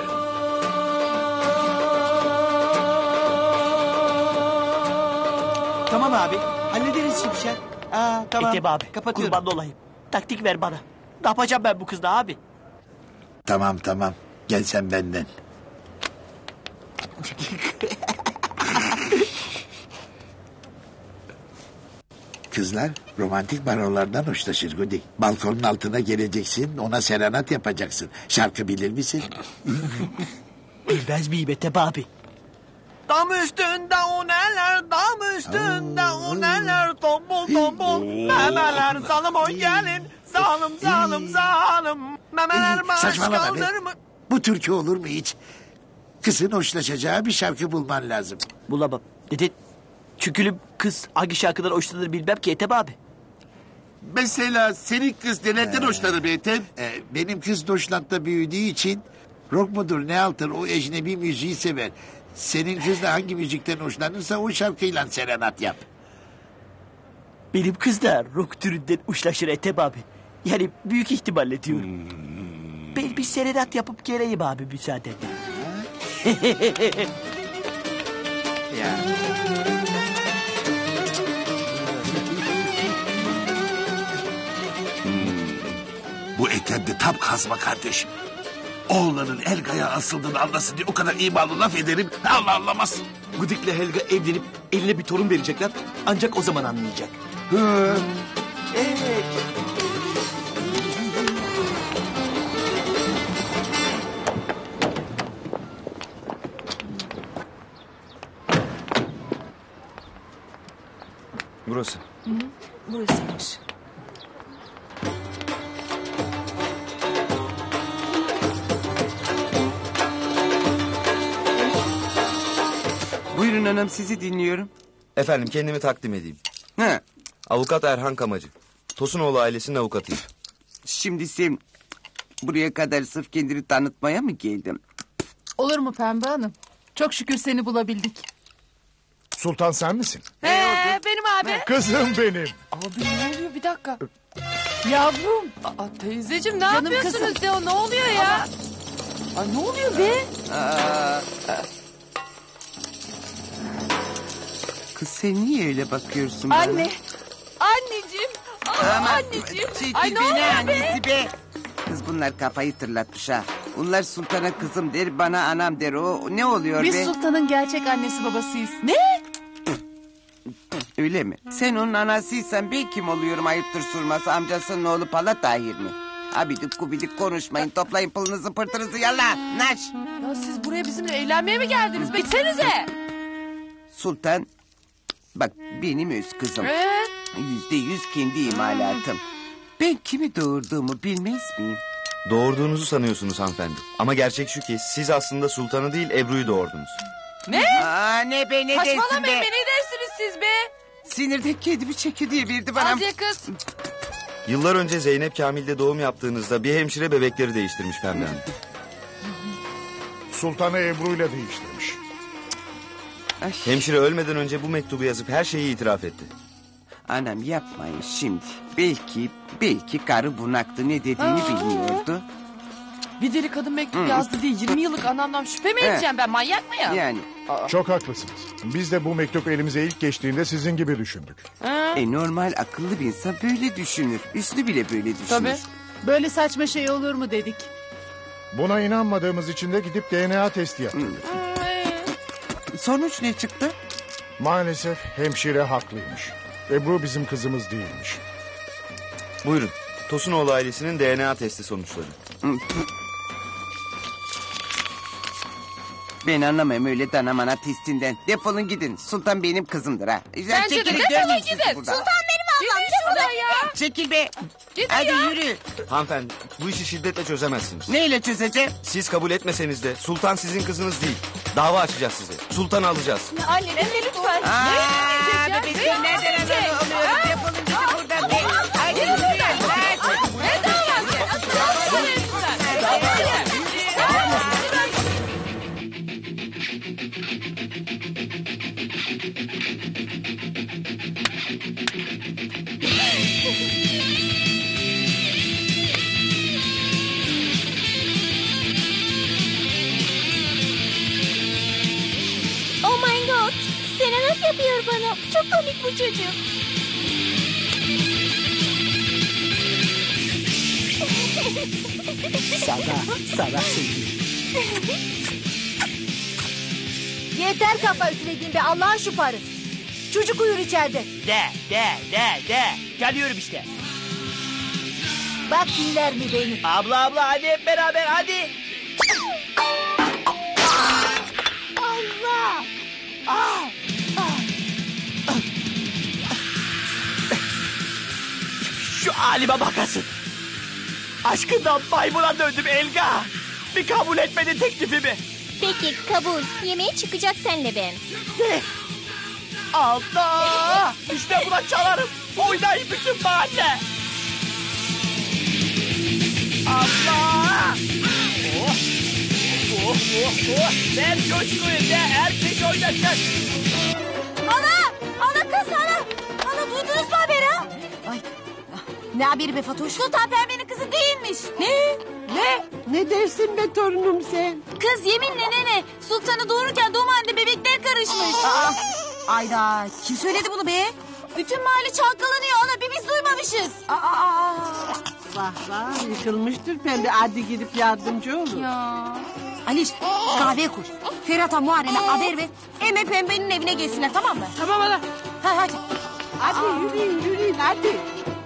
Speaker 7: Tamam abi. Hallederiz Şimşek. Aa, tamam. Ethem abi.
Speaker 2: Kapatıyorum.
Speaker 7: Kurban olayım. Taktik ver bana. Ne yapacağım ben bu kızla abi?
Speaker 5: Tamam tamam. Gel sen benden. Kızlar romantik barolardan hoşlaşır Gudik. Balkonun altına geleceksin, ona serenat yapacaksın. Şarkı bilir misin?
Speaker 7: Bilmez miyim Ethem abi? Dam üstünde o neler, dam üstünde o neler, tombul tombul memeler, zalim o gelin, zalim zalim zalim, memeler baş
Speaker 5: Saçmalama be.
Speaker 7: kaldırma.
Speaker 5: Bu türkü olur mu hiç? Kızın hoşlaşacağı bir şarkı bulman lazım.
Speaker 7: Bulamam. Dedi, çünkü kız hangi şarkıdan hoşlanır bilmem ki Ethem abi.
Speaker 9: Mesela senin kız nelerden hoşlanır be Ethem?
Speaker 5: Ee, benim kız Doşlant'ta büyüdüğü için rock mudur ne altır o ecnebi müziği sever. Senin kız da hangi müzikten hoşlanırsa o şarkıyla serenat yap.
Speaker 7: Benim kız da rock türünden uçlaşır Ethem abi. Yani büyük ihtimalle diyorum. Ben bir serenat yapıp geleyim abi müsaadenle.
Speaker 5: Ya. Bu Ethem de tam kazma kardeş. Oğlanın Helga'ya asıldığını anlasın diye o kadar imalı laf ederim. Allah anlamaz.
Speaker 7: Gudik'le Helga evlenip eline bir torun verecekler. Ancak o zaman anlayacak.
Speaker 2: Hı.
Speaker 7: Evet.
Speaker 13: Burası.
Speaker 10: Hı, burasıymış.
Speaker 2: Buyurun hanım, sizi dinliyorum.
Speaker 14: Efendim kendimi takdim edeyim.
Speaker 2: Ha.
Speaker 14: Avukat Erhan Kamacı. Tosunoğlu ailesinin avukatıyım.
Speaker 2: Şimdi sen buraya kadar sırf kendini tanıtmaya mı geldin?
Speaker 15: Olur mu Pembe Hanım? Çok şükür seni bulabildik.
Speaker 9: Sultan sen misin?
Speaker 6: Ee, benim abi.
Speaker 9: Kızım benim.
Speaker 6: Abi ne oluyor bir dakika.
Speaker 15: Yavrum.
Speaker 6: Aa, teyzeciğim ne
Speaker 15: Canım
Speaker 6: yapıyorsunuz
Speaker 15: kızım.
Speaker 6: ya ne oluyor ya?
Speaker 15: Ay ne oluyor be?
Speaker 2: Aa, kız sen niye öyle bakıyorsun bana?
Speaker 15: Anne.
Speaker 6: Anneciğim. Aa,
Speaker 2: Aman,
Speaker 6: anneciğim.
Speaker 2: çekil
Speaker 6: Ay ne
Speaker 2: beni
Speaker 6: oluyor be?
Speaker 2: annesi be. Kız bunlar kafayı tırlatmış ha. Onlar sultana kızım der, bana anam der. O ne oluyor
Speaker 15: Biz
Speaker 2: be?
Speaker 15: Sultan'ın gerçek annesi babasıyız.
Speaker 6: Ne?
Speaker 2: Öyle mi? Sen onun anasıysan ben kim oluyorum ayıptır sorması? Amcasının oğlu Pala Tahir mi? Abidik gubidik konuşmayın. Toplayın pılınızı pırtınızı yallah. Naş.
Speaker 6: Ya siz buraya bizimle eğlenmeye mi geldiniz? Bitsenize.
Speaker 2: Sultan, bak benim öz kızım.
Speaker 6: Evet.
Speaker 2: Yüzde yüz kendi imalatım. Ben kimi doğurduğumu bilmez miyim?
Speaker 14: Doğurduğunuzu sanıyorsunuz hanımefendi. Ama gerçek şu ki siz aslında Sultan'ı değil Ebru'yu doğurdunuz.
Speaker 6: Ne?
Speaker 2: Aa, ne be ne dersin
Speaker 6: Saçmalamayın
Speaker 2: be?
Speaker 6: be ne dersiniz siz be?
Speaker 2: Sinirden kendimi çekiyor diye verdi bana.
Speaker 6: Az ya kız.
Speaker 14: Yıllar önce Zeynep Kamil'de doğum yaptığınızda bir hemşire bebekleri değiştirmiş Pembe Hanım.
Speaker 9: Sultan'ı Ebru'yla değiştirmiş.
Speaker 2: Ay,
Speaker 14: Hemşire ölmeden önce bu mektubu yazıp her şeyi itiraf etti.
Speaker 2: anam yapmayın şimdi. Belki, belki karı bunaktı, ne dediğini
Speaker 6: Aa.
Speaker 2: biliyordu.
Speaker 6: Bir deli kadın mektup
Speaker 2: Hı.
Speaker 6: yazdı diye yirmi yıllık anamdan şüphe mi
Speaker 2: He.
Speaker 6: edeceğim ben manyak mıyım?
Speaker 2: Yani.
Speaker 9: Çok haklısınız. Biz de bu mektup elimize ilk geçtiğinde sizin gibi düşündük.
Speaker 2: E normal akıllı bir insan böyle düşünür. Üstü bile böyle düşünür.
Speaker 6: Tabii.
Speaker 15: Böyle saçma şey olur mu dedik.
Speaker 9: Buna inanmadığımız için de gidip D N A testi yaptık.
Speaker 2: Sonuç ne çıktı?
Speaker 9: Maalesef hemşire haklıymış. Ebru bizim kızımız değilmiş.
Speaker 14: Buyurun. Tosunoğlu ailesinin D N A testi sonuçları.
Speaker 2: Ben anlamam öyle danamana testinden. Defolun gidin. Sultan benim kızımdır ha.
Speaker 6: Bence de
Speaker 2: Çekilin,
Speaker 6: defolun
Speaker 2: görmeyeyim
Speaker 6: gidin.
Speaker 2: sizi burada.
Speaker 6: Sultan benim ablam. Gidin şuradan ya.
Speaker 2: Çekil be.
Speaker 6: Gidin
Speaker 2: Hadi
Speaker 6: ya.
Speaker 2: yürü.
Speaker 14: Hanımefendi bu işi şiddetle çözemezsiniz.
Speaker 2: Neyle çözeceğim?
Speaker 14: Siz kabul etmeseniz de Sultan sizin kızınız değil. Dava açacağız size. Sultan'ı alacağız.
Speaker 6: Anne ne lütfen.
Speaker 2: Aa,
Speaker 6: Ne yiyecek ya?
Speaker 2: be, biz
Speaker 6: Ne
Speaker 2: nereden
Speaker 6: yiyecek?
Speaker 2: alıyoruz?
Speaker 6: Ha?
Speaker 2: Defolun gidin buradan be. Hadi
Speaker 6: Gidin
Speaker 2: yürü.
Speaker 6: buradan.
Speaker 2: Hadi.
Speaker 6: Ne davası? Davası ne lütfen? Davası.
Speaker 4: Oh my god. Serenat yapıyor bana. Çok komik bu çocuk.
Speaker 7: Sana, sana söyleyeyim.
Speaker 10: Yeter kafa üflediğin be Allah'ın şu parı. Çocuk uyur içeride.
Speaker 7: De, de, de, de. Geliyorum işte.
Speaker 10: Bak dinler mi beni?
Speaker 7: Abla abla hadi hep beraber hadi.
Speaker 10: Allah! Ah!
Speaker 7: Şu halime bakasın. Aşkından maymuna döndüm Elga. Bir kabul etmedin teklifimi.
Speaker 4: Peki kabul. Yemeğe çıkacak senle ben.
Speaker 7: Ne? Allah! İşte buna çalarım. Oynayın bütün mahalle. Allah! Oh! Oh oh oh! Ver coşkuyu de herkes oynasın.
Speaker 10: Ana! Ana kız ana! Ana duydunuz mu haberi ha? Ay, ne haberi be Fatoş? Sultan Pembe'nin kızı değilmiş. Ne?
Speaker 8: Ne? Ne dersin be torunum sen?
Speaker 10: Kız yeminle nene. Sultanı doğururken doğum halinde bebekler karışmış. Aa, ayda kim söyledi bunu be? Bütün mahalle çalkalanıyor ana bir biz duymamışız. Aa, aa.
Speaker 8: vah vah yıkılmıştır pembe. Hadi gidip yardımcı olun.
Speaker 10: Ya. Aliş kahve kur. Ferhat'a Muharrem'e haber ver. Eme pembenin evine gelsinler tamam mı?
Speaker 6: Tamam ana.
Speaker 10: Ha, hadi.
Speaker 8: Hadi Aa. yürüyün yürüyün hadi.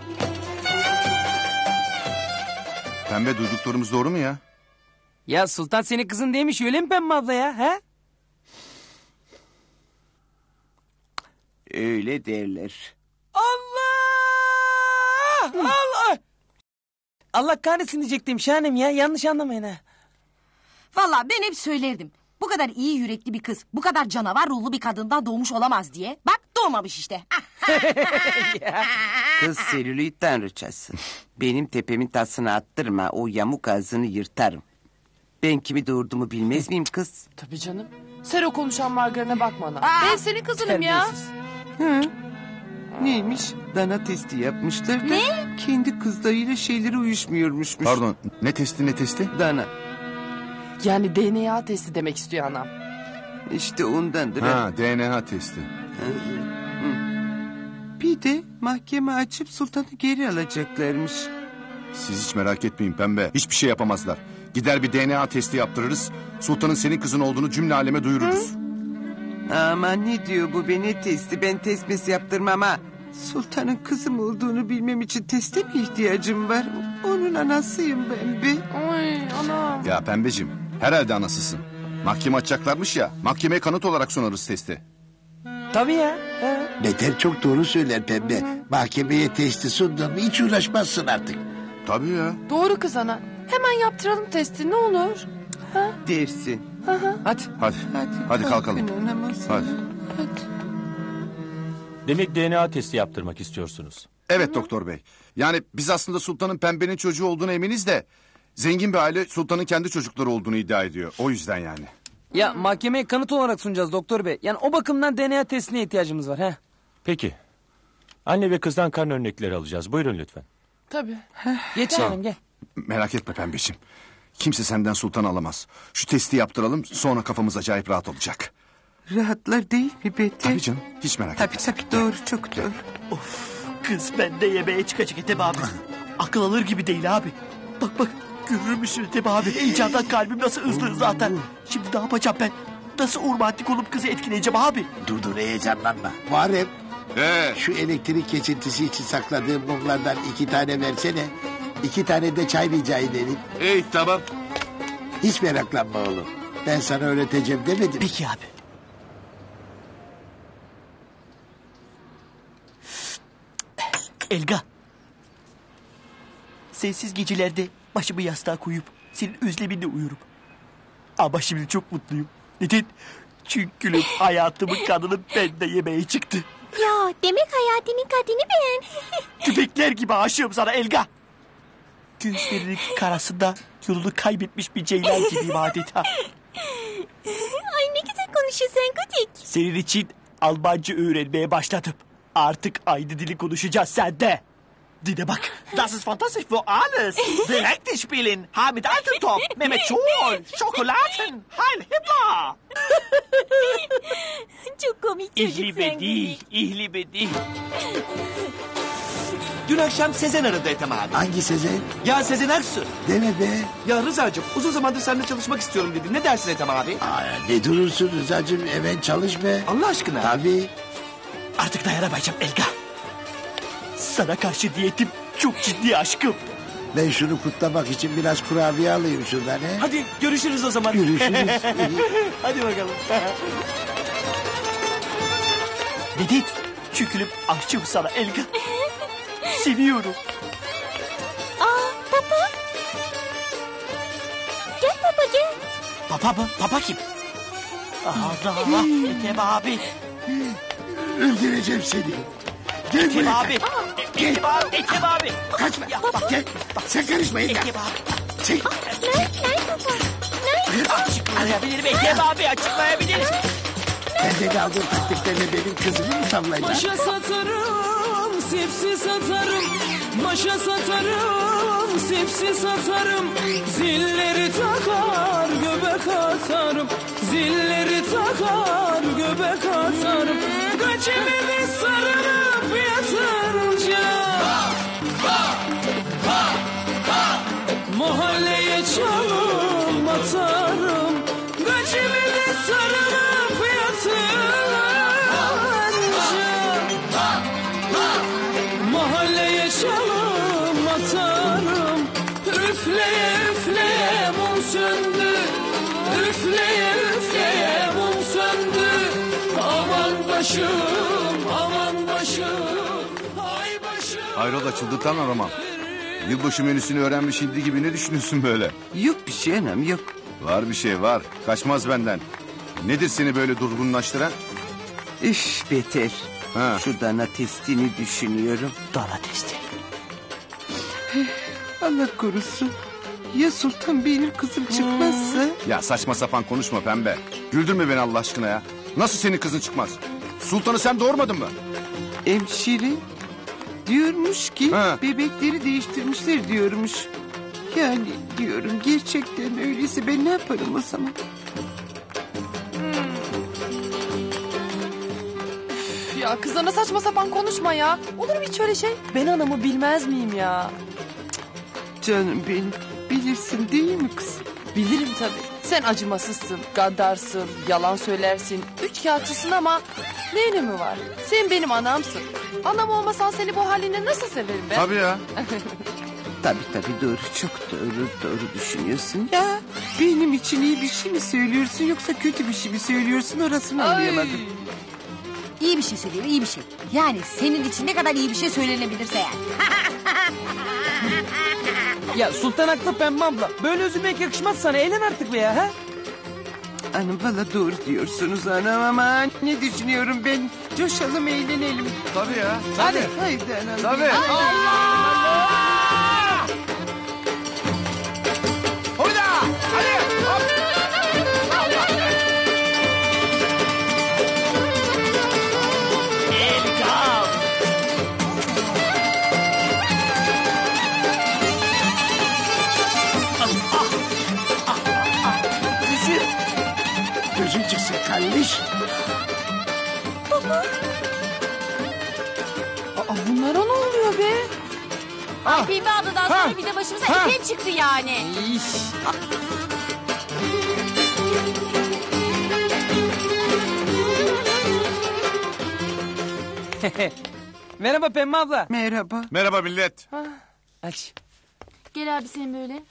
Speaker 11: Pembe duyduklarımız doğru mu ya?
Speaker 3: Ya Sultan senin kızın değilmiş öyle mi Pembe abla ya? He?
Speaker 2: Öyle derler.
Speaker 3: Allah! Allah! Allah kahretsin diyecektim Şahanem ya. Yanlış anlamayın ha.
Speaker 10: Vallahi ben hep söylerdim. Bu kadar iyi yürekli bir kız, bu kadar canavar ruhlu bir kadından doğmuş olamaz diye. Bak doğmamış işte.
Speaker 2: Kız selülit tanrıçası. Benim tepemin tasını attırma. O yamuk ağzını yırtarım. Ben kimi doğurduğumu bilmez miyim kız?
Speaker 6: Tabii canım. Sen o konuşan Margaret'e bakma ana. Ben senin kızınım ya.
Speaker 2: Hı. Neymiş? Dana testi yapmışlar da...
Speaker 10: Ne?
Speaker 2: Kendi kızlarıyla şeyleri uyuşmuyormuşmuş.
Speaker 11: Pardon ne testi ne testi?
Speaker 2: Dana.
Speaker 6: Yani D N A testi demek istiyor anam.
Speaker 2: İşte ondandır.
Speaker 11: Ha D N A testi.
Speaker 2: Bir de mahkeme açıp sultanı geri alacaklarmış.
Speaker 11: Siz hiç merak etmeyin Pembe. Hiçbir şey yapamazlar. Gider bir D N A testi yaptırırız. Sultanın senin kızın olduğunu cümle aleme duyururuz.
Speaker 2: Hı? Aman ne diyor bu be ne testi? Ben test mesi yaptırmam ha. Sultanın kızım olduğunu bilmem için teste mi ihtiyacım var? Onun anasıyım ben be.
Speaker 6: Ay anam.
Speaker 11: Ya Pembeciğim herhalde anasısın. Mahkeme açacaklarmış ya. Mahkemeye kanıt olarak sunarız testi.
Speaker 3: Tabii ya. He.
Speaker 5: Beter çok doğru söyler Pembe. Mahkemeye testi sundun mu hiç uğraşmazsın artık.
Speaker 11: Tabii ya.
Speaker 6: Doğru kız ana. Hemen yaptıralım testi ne olur. Ha?
Speaker 2: Dersin.
Speaker 6: Ha ha.
Speaker 3: Hadi.
Speaker 11: Hadi. Hadi, hadi kalkalım. Hadi.
Speaker 16: Demek D N A testi yaptırmak istiyorsunuz.
Speaker 11: Evet doktor bey. Yani biz aslında Sultan'ın Pembe'nin çocuğu olduğuna eminiz de... ...zengin bir aile Sultan'ın kendi çocukları olduğunu iddia ediyor. O yüzden yani.
Speaker 3: Ya mahkemeye kanıt olarak sunacağız doktor bey. Yani o bakımdan D N A testine ihtiyacımız var. He.
Speaker 16: Peki. Anne ve kızdan kan örnekleri alacağız. Buyurun lütfen.
Speaker 6: Tabii.
Speaker 3: Geç canım gel.
Speaker 11: Merak etme Pembeciğim. Kimse senden Sultan alamaz. Şu testi yaptıralım sonra kafamız acayip rahat olacak.
Speaker 2: Rahatlar değil mi Beter?
Speaker 11: Tabii canım hiç merak
Speaker 2: tabii,
Speaker 11: etme.
Speaker 2: Tabii tabii doğru çok doğru.
Speaker 7: Of kız ben de yemeğe çıkacak Ethem abi. Akıl alır gibi değil abi. Bak bak görür müsün Ethem abi? Heyecandan kalbim nasıl hızlı zaten. Şimdi ne yapacağım ben? Nasıl urmantik olup kızı etkileyeceğim abi?
Speaker 5: Dur dur heyecanlanma. Muharrem.
Speaker 11: Ee?
Speaker 5: Şu elektrik kesintisi için sakladığım mumlardan iki tane versene. İki tane de çay rica edelim.
Speaker 11: İyi tamam.
Speaker 5: Hiç meraklanma oğlum. Ben sana öğreteceğim demedim.
Speaker 7: Peki abi. Elga. Sensiz gecelerde başımı yastığa koyup senin özleminle uyurum. Ama şimdi çok mutluyum. Neden? Çünkü hayatımın kadını bende yemeğe çıktı.
Speaker 4: Ya demek hayatının kadını ben.
Speaker 7: Köpekler gibi aşığım sana Elga. Gözlerinin karasında yolunu kaybetmiş bir ceylan gibiyim adeta.
Speaker 4: Ay ne güzel konuşuyorsun Gudik.
Speaker 7: Senin için Almanca öğrenmeye başladım. Artık aynı dili konuşacağız sende. Dine bak. Das ist fantastisch für alles. Direkte spielen. Hamid Altentop. Mehmet Scholl. Schokoladen. Heil Hitler.
Speaker 4: Çok komik çocuksun.
Speaker 7: İhli değil. İhli değil.
Speaker 17: Dün akşam Sezen aradı Ethem abi.
Speaker 5: Hangi Sezen?
Speaker 17: Ya Sezen Aksu.
Speaker 5: Deme be.
Speaker 17: Ya Rıza'cığım uzun zamandır seninle çalışmak istiyorum dedi. Ne dersin Ethem abi?
Speaker 5: Aa, ne durursun Rıza'cığım hemen çalış be.
Speaker 17: Allah aşkına.
Speaker 5: Tabii.
Speaker 7: Artık dayanamayacağım Elga. Sana karşı niyetim çok ciddi aşkım.
Speaker 5: Ben şunu kutlamak için biraz kurabiye alayım şuradan he.
Speaker 17: Hadi görüşürüz o zaman.
Speaker 5: Görüşürüz.
Speaker 7: Hadi bakalım. Neden? Çükülüp aşığım sana Elga. Seviyorum.
Speaker 4: Aa papa. Gel papa gel.
Speaker 7: Papa mı? Papa kim? Allah Ethem abi.
Speaker 5: Öldüreceğim seni. Gel
Speaker 7: Ethem
Speaker 5: buraya.
Speaker 7: abi. Ethem abi. Ethem abi.
Speaker 5: Kaçma. Bak gel. Bak sen karışma Elga.
Speaker 7: Ethem abi.
Speaker 5: Çek.
Speaker 4: Nerede papa?
Speaker 7: Açıklayabilirim Ethem abi açıklayabilirim.
Speaker 5: Benden aldığın taktiklerle benim kızımı mı tavlayla?
Speaker 3: Başa satarım, sepsi satarım. Başa satarım, sepsi satarım. Zilleri takar, göbek atarım. Zilleri takar, göbek atarım. Kaçımı sarılıp yatınca. Ha, ha, ha. başım, aman başım, ay başım.
Speaker 11: Hayrola çıldırtan aramam. Yılbaşı menüsünü öğrenmiş hindi gibi ne düşünüyorsun böyle?
Speaker 2: Yok bir şey anam yok.
Speaker 11: Var bir şey var. Kaçmaz benden. Nedir seni böyle durgunlaştıran?
Speaker 2: Üf beter.
Speaker 11: Ha.
Speaker 2: Şu dana testini düşünüyorum.
Speaker 7: Dana testi.
Speaker 2: Allah korusun. Ya Sultan benim kızım çıkmazsa?
Speaker 11: Ya saçma sapan konuşma pembe. Güldürme beni Allah aşkına ya. Nasıl senin kızın çıkmaz? Sultanı sen doğurmadın mı?
Speaker 2: Hemşire diyormuş ki
Speaker 11: Ha.
Speaker 2: bebekleri değiştirmişler diyormuş. Yani diyorum gerçekten öyleyse ben ne yaparım o zaman?
Speaker 6: Üf ya kızlarına saçma sapan konuşma ya. Olur mu hiç öyle şey? Ben anamı bilmez miyim ya?
Speaker 2: Canım benim bilirsin değil mi kızım?
Speaker 6: Bilirim tabii. Sen acımasızsın, gaddarsın, yalan söylersin, üç kağıtçısın ama ne önemi var? Sen benim anamsın. Anam olmasan seni bu haline nasıl severim ben?
Speaker 11: Tabii ya.
Speaker 2: Tabii tabii doğru, çok doğru, doğru düşünüyorsun. Ya benim için iyi bir şey mi söylüyorsun yoksa kötü bir şey mi söylüyorsun orasını anlayamadım.
Speaker 10: İyi bir şey söylüyor, iyi bir şey. Yani senin için ne kadar iyi bir şey söylenebilirse yani.
Speaker 7: Ya Sultan haklı Pembe abla. Böyle üzülmek yakışmaz sana. Eğlen artık be ya. Ha?
Speaker 2: Hanım valla doğru diyorsunuz anam ama ne düşünüyorum ben? Coşalım eğlenelim.
Speaker 11: Tabii ya.
Speaker 2: Hadi. Haydi anam.
Speaker 11: Tabii.
Speaker 2: Allah!
Speaker 11: Hoyda! Hadi! Hop!
Speaker 5: Gözün çıksın kardeş.
Speaker 6: Aa, bunlara ne oluyor be?
Speaker 10: Ay Pembe abladan sonra bir de başımıza
Speaker 7: Ha.
Speaker 10: etem çıktı yani.
Speaker 7: Merhaba Pembe abla.
Speaker 2: Merhaba.
Speaker 11: Merhaba millet.
Speaker 7: Aç.
Speaker 10: Gel abi sen böyle.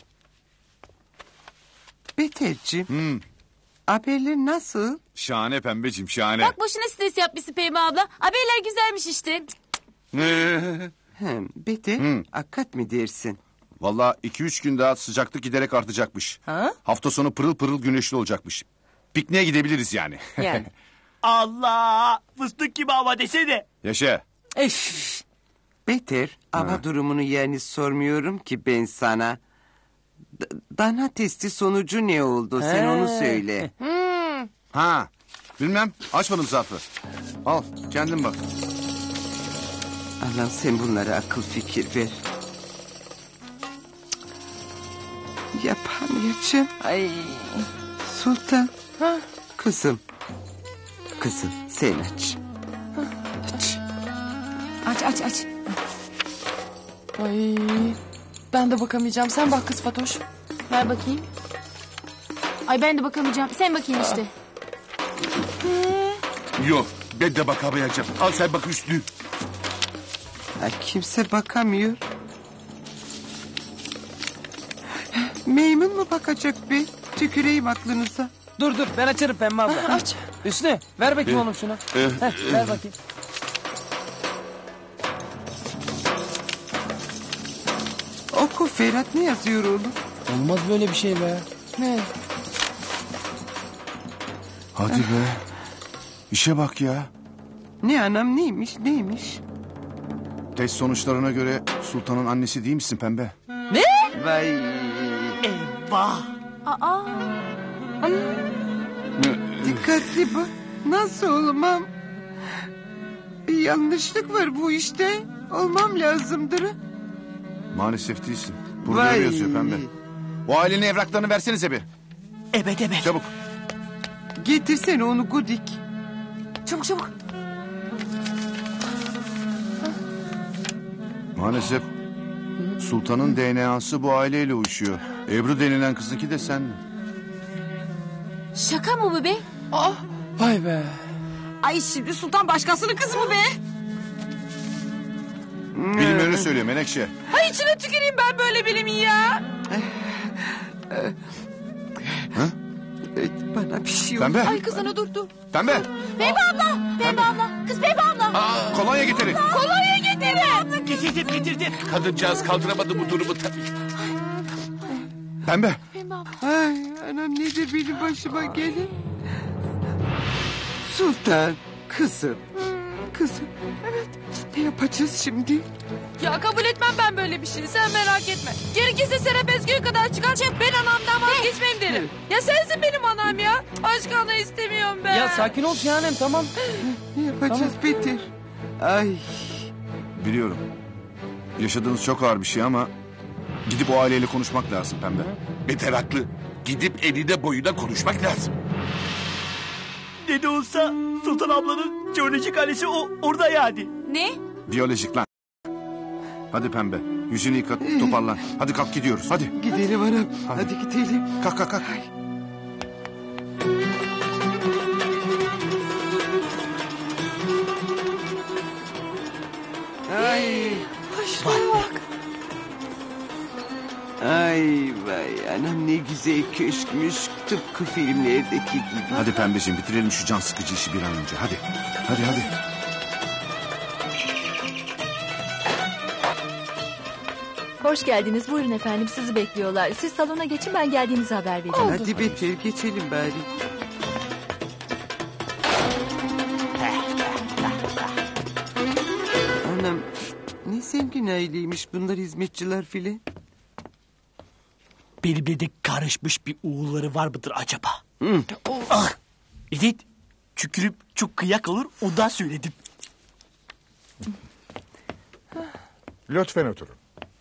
Speaker 2: Beterciğim.
Speaker 11: Hmm.
Speaker 2: Haberler nasıl?
Speaker 11: Şahane pembeciğim şahane.
Speaker 10: Bak boşuna stres yapmışsın Pembe abla. Haberler güzelmiş işte.
Speaker 2: Hem Beter,
Speaker 11: Hmm.
Speaker 2: hakikat mi dersin?
Speaker 11: Vallahi iki üç gün daha sıcaklık giderek artacakmış.
Speaker 7: Ha?
Speaker 11: Hafta sonu pırıl pırıl güneşli olacakmış. Pikniğe gidebiliriz yani.
Speaker 7: Yani.
Speaker 17: Allah! Fıstık gibi hava desene.
Speaker 11: Yaşa.
Speaker 7: Eş.
Speaker 2: Beter, hava durumunu yani sormuyorum ki ben sana. D- dana testi sonucu ne oldu? Sen
Speaker 7: He.
Speaker 2: onu söyle.
Speaker 11: Ha. Bilmem. Açmadım zarfı. Al kendin bak.
Speaker 2: Allah'ım sen bunlara akıl fikir ver. Yapamayacağım.
Speaker 7: Ay.
Speaker 2: Sultan.
Speaker 6: Ha?
Speaker 2: Kızım. Kızım sen aç. Aç.
Speaker 10: Aç aç aç.
Speaker 6: Ay, ben de bakamayacağım. Sen bak kız Fatoş.
Speaker 10: Ver bakayım. Ay ben de bakamayacağım. Sen bakayım işte.
Speaker 11: Yok. Ben de bakamayacağım. Al sen bak Hüsnü.
Speaker 2: Ay, kimse bakamıyor. Meymun mu bakacak be? Tüküreyim aklınıza.
Speaker 7: Dur dur ben açarım Pembe abla.
Speaker 6: Aç.
Speaker 7: Hüsnü ver bakayım oğlum şunu. Heh, ver bakayım.
Speaker 2: Oku Ferhat, ne yazıyor oğlum?
Speaker 7: Olmaz böyle bir şey be.
Speaker 6: Ne?
Speaker 11: Hadi be. İşe bak ya.
Speaker 2: Ne anam, neymiş neymiş?
Speaker 11: Test sonuçlarına göre Sultan'ın annesi değil misin Pembe?
Speaker 2: Vay.
Speaker 17: Eyvah!
Speaker 10: Aa.
Speaker 2: Dikkatli bak. Nasıl olmam? Bir yanlışlık var bu işte. Olmam lazımdır.
Speaker 11: Maalesef değilsin. Burada
Speaker 2: Vay.
Speaker 11: öyle yazıyor Pembe. O ailenin evraklarını versenize bir.
Speaker 17: Evet evet.
Speaker 11: Çabuk.
Speaker 2: Getirsene onu Gudik.
Speaker 6: Çabuk çabuk.
Speaker 11: Maalesef Sultan'ın D N A'sı bu aileyle uyuşuyor. Ebru denilen kızınki de sen.
Speaker 10: Şaka mı bu be?
Speaker 6: Aa,
Speaker 7: Vay be.
Speaker 10: Ay şimdi Sultan başkasının kızı mı be?
Speaker 11: Bilim öyle söylüyor Menekşe.
Speaker 6: ay içine tüküreyim ben böyle bilimin ya.
Speaker 2: Evet, bana bir şey oldu.
Speaker 11: Pembe.
Speaker 6: Ay kız ana dur dur.
Speaker 11: Pembe.
Speaker 10: Pembe abla. Pembe abla. Kız Pembe abla.
Speaker 11: Aa, kolonya getirin.
Speaker 10: Kolonya getirin.
Speaker 7: Getirdim getirdim. Kadıncağız kaldıramadı bu durumu tabii.
Speaker 11: Pembe.
Speaker 2: Ay anam nedir benim başıma gelin? Sultan, kızım. Kızım, evet. Ne yapacağız şimdi?
Speaker 6: Ya kabul etmem ben böyle bir şey. Sen merak etme. Gerekirse Serap Ezgi'ye kadar çıkar. Ben anamdan vazgeçmem derim. Ya sensin benim anam ya. Başka ana istemiyorum ben.
Speaker 13: Ya sakin ol Şahanem tamam.
Speaker 2: Ne yapacağız Beter? Ay.
Speaker 11: Biliyorum. Yaşadığınız çok ağır bir şey ama... gidip o aileyle konuşmak lazım Pembe.
Speaker 9: Beter haklı. Gidip enine boyuna konuşmak lazım.
Speaker 7: Ne de olsa Sultan ablanın jeolojik ailesi o orada yani.
Speaker 10: Ne?
Speaker 11: Biyolojik lan. Hadi Pembe. Yüzünü yıkat, toparlan. Hadi kalk gidiyoruz. Hadi.
Speaker 2: Gidelim anam. Hadi, Hadi gidelim.
Speaker 11: Kalk kalk kalk.
Speaker 2: Ay.
Speaker 6: Bak.
Speaker 2: Ay vay anam ne güzel köşkmüş. Tıpkı filmlerdeki gibi.
Speaker 11: Hadi Pembeciğim bitirelim şu can sıkıcı işi bir an önce. Hadi. Hadi hadi.
Speaker 18: Hoş geldiniz. Buyurun efendim. Sizi bekliyorlar. Siz salona geçin, ben geldiğinizi haber vereceğim.
Speaker 2: Hadi Beter geçelim bari. Anam ne zengin aileymiş bunlar, hizmetçiler filan.
Speaker 7: Benimle de karışmış bir oğulları var mıdır acaba?
Speaker 2: Hı.
Speaker 7: Ah, evet. Çükürüm çok kıyak olur ondan söyledim.
Speaker 19: Lütfen oturun.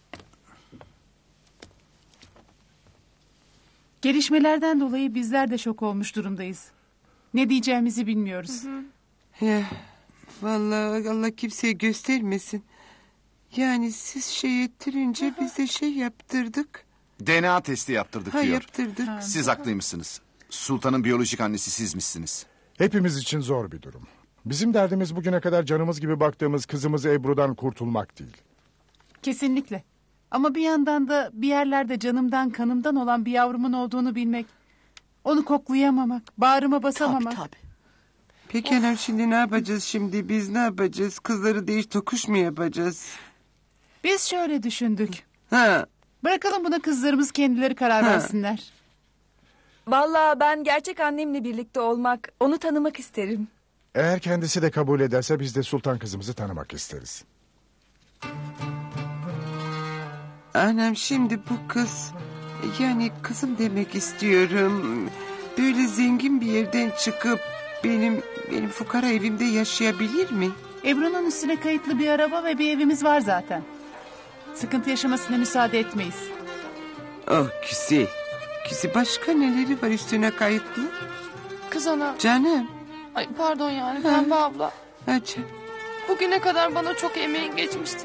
Speaker 15: Gelişmelerden dolayı bizler de şok olmuş durumdayız. Ne diyeceğimizi bilmiyoruz.
Speaker 2: Ya vallahi Allah kimseye göstermesin. Yani siz şey ettirince biz de şey yaptırdık.
Speaker 11: D N A testi yaptırdık
Speaker 2: Ha,
Speaker 11: diyor.
Speaker 2: yaptırdık. Ha.
Speaker 11: Siz haklıymışsınız. Sultan'ın biyolojik annesi sizmişsiniz.
Speaker 19: Hepimiz için zor bir durum. Bizim derdimiz bugüne kadar canımız gibi baktığımız kızımız Ebru'dan kurtulmak değil.
Speaker 15: Kesinlikle. Ama bir yandan da bir yerlerde canımdan kanımdan olan bir yavrumun olduğunu bilmek... onu koklayamamak, bağrıma basamamak.
Speaker 7: Tabii tabii.
Speaker 2: Peki anam şimdi ne yapacağız şimdi? Biz ne yapacağız? Kızları değiş tokuş mu yapacağız?
Speaker 15: Biz şöyle düşündük.
Speaker 2: Ha.
Speaker 15: Bırakalım buna kızlarımız kendileri karar
Speaker 2: Ha.
Speaker 15: versinler.
Speaker 18: Vallahi ben gerçek annemle birlikte olmak, onu tanımak isterim.
Speaker 19: Eğer kendisi de kabul ederse biz de sultan kızımızı tanımak isteriz.
Speaker 2: Anam şimdi bu kız... yani kızım demek istiyorum... böyle zengin bir yerden çıkıp... benim benim fukara evimde yaşayabilir mi?
Speaker 15: Ebru'nun üstüne kayıtlı bir araba ve bir evimiz var zaten. Sıkıntı yaşamasına müsaade etmeyiz.
Speaker 2: Oh güzel. Güzel. Başka neleri var üstüne kayıtlı?
Speaker 6: Kız ana.
Speaker 2: Canım.
Speaker 6: Ay pardon yani Pembe abla.
Speaker 2: Hadi.
Speaker 6: Bugüne kadar bana çok emeğin geçmiştir.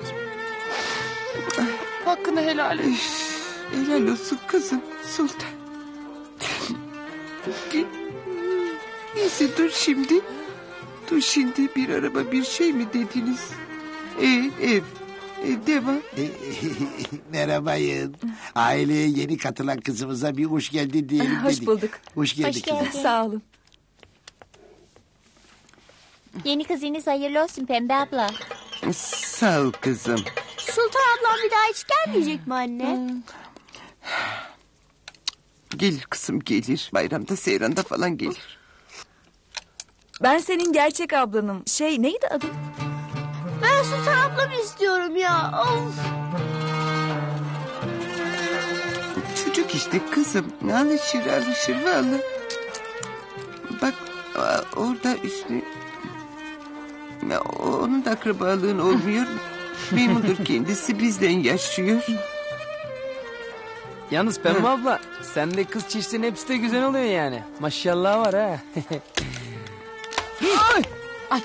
Speaker 6: Hakkını helal et.
Speaker 2: Helal olsun kızım Sultan. Neyse dur şimdi. Dur şimdi bir araba bir şey mi dediniz? Ev ev. E, devam.
Speaker 5: Merhabayın. Aileye yeni katılan kızımıza bir hoş geldin diyelim
Speaker 18: Hoş
Speaker 5: dedik.
Speaker 18: bulduk.
Speaker 5: Hoş geldik. kızım.
Speaker 18: Sağ olun.
Speaker 4: Yeni kızınız hayırlı olsun Pembe abla.
Speaker 2: Sağ ol kızım.
Speaker 4: Sultan ablam bir daha hiç gelmeyecek mi anne?
Speaker 2: Gelir kızım gelir. Bayramda seyranda falan gelir.
Speaker 18: Ben senin gerçek ablanım. Şey neydi adın?
Speaker 4: Ben Sultan ablamı istiyorum ya. Of.
Speaker 2: Çocuk işte kızım. Alışır alışır vallahi. Bak orada üstü... Ya, onun da akrabalığın olmuyor. Memnundur kendisi, bizden yaşıyor.
Speaker 13: Yalnız Pembe abla, sende kız çeşitlerin hepsi de güzel oluyor yani. Maşallah var ha.
Speaker 2: Ay. Ay.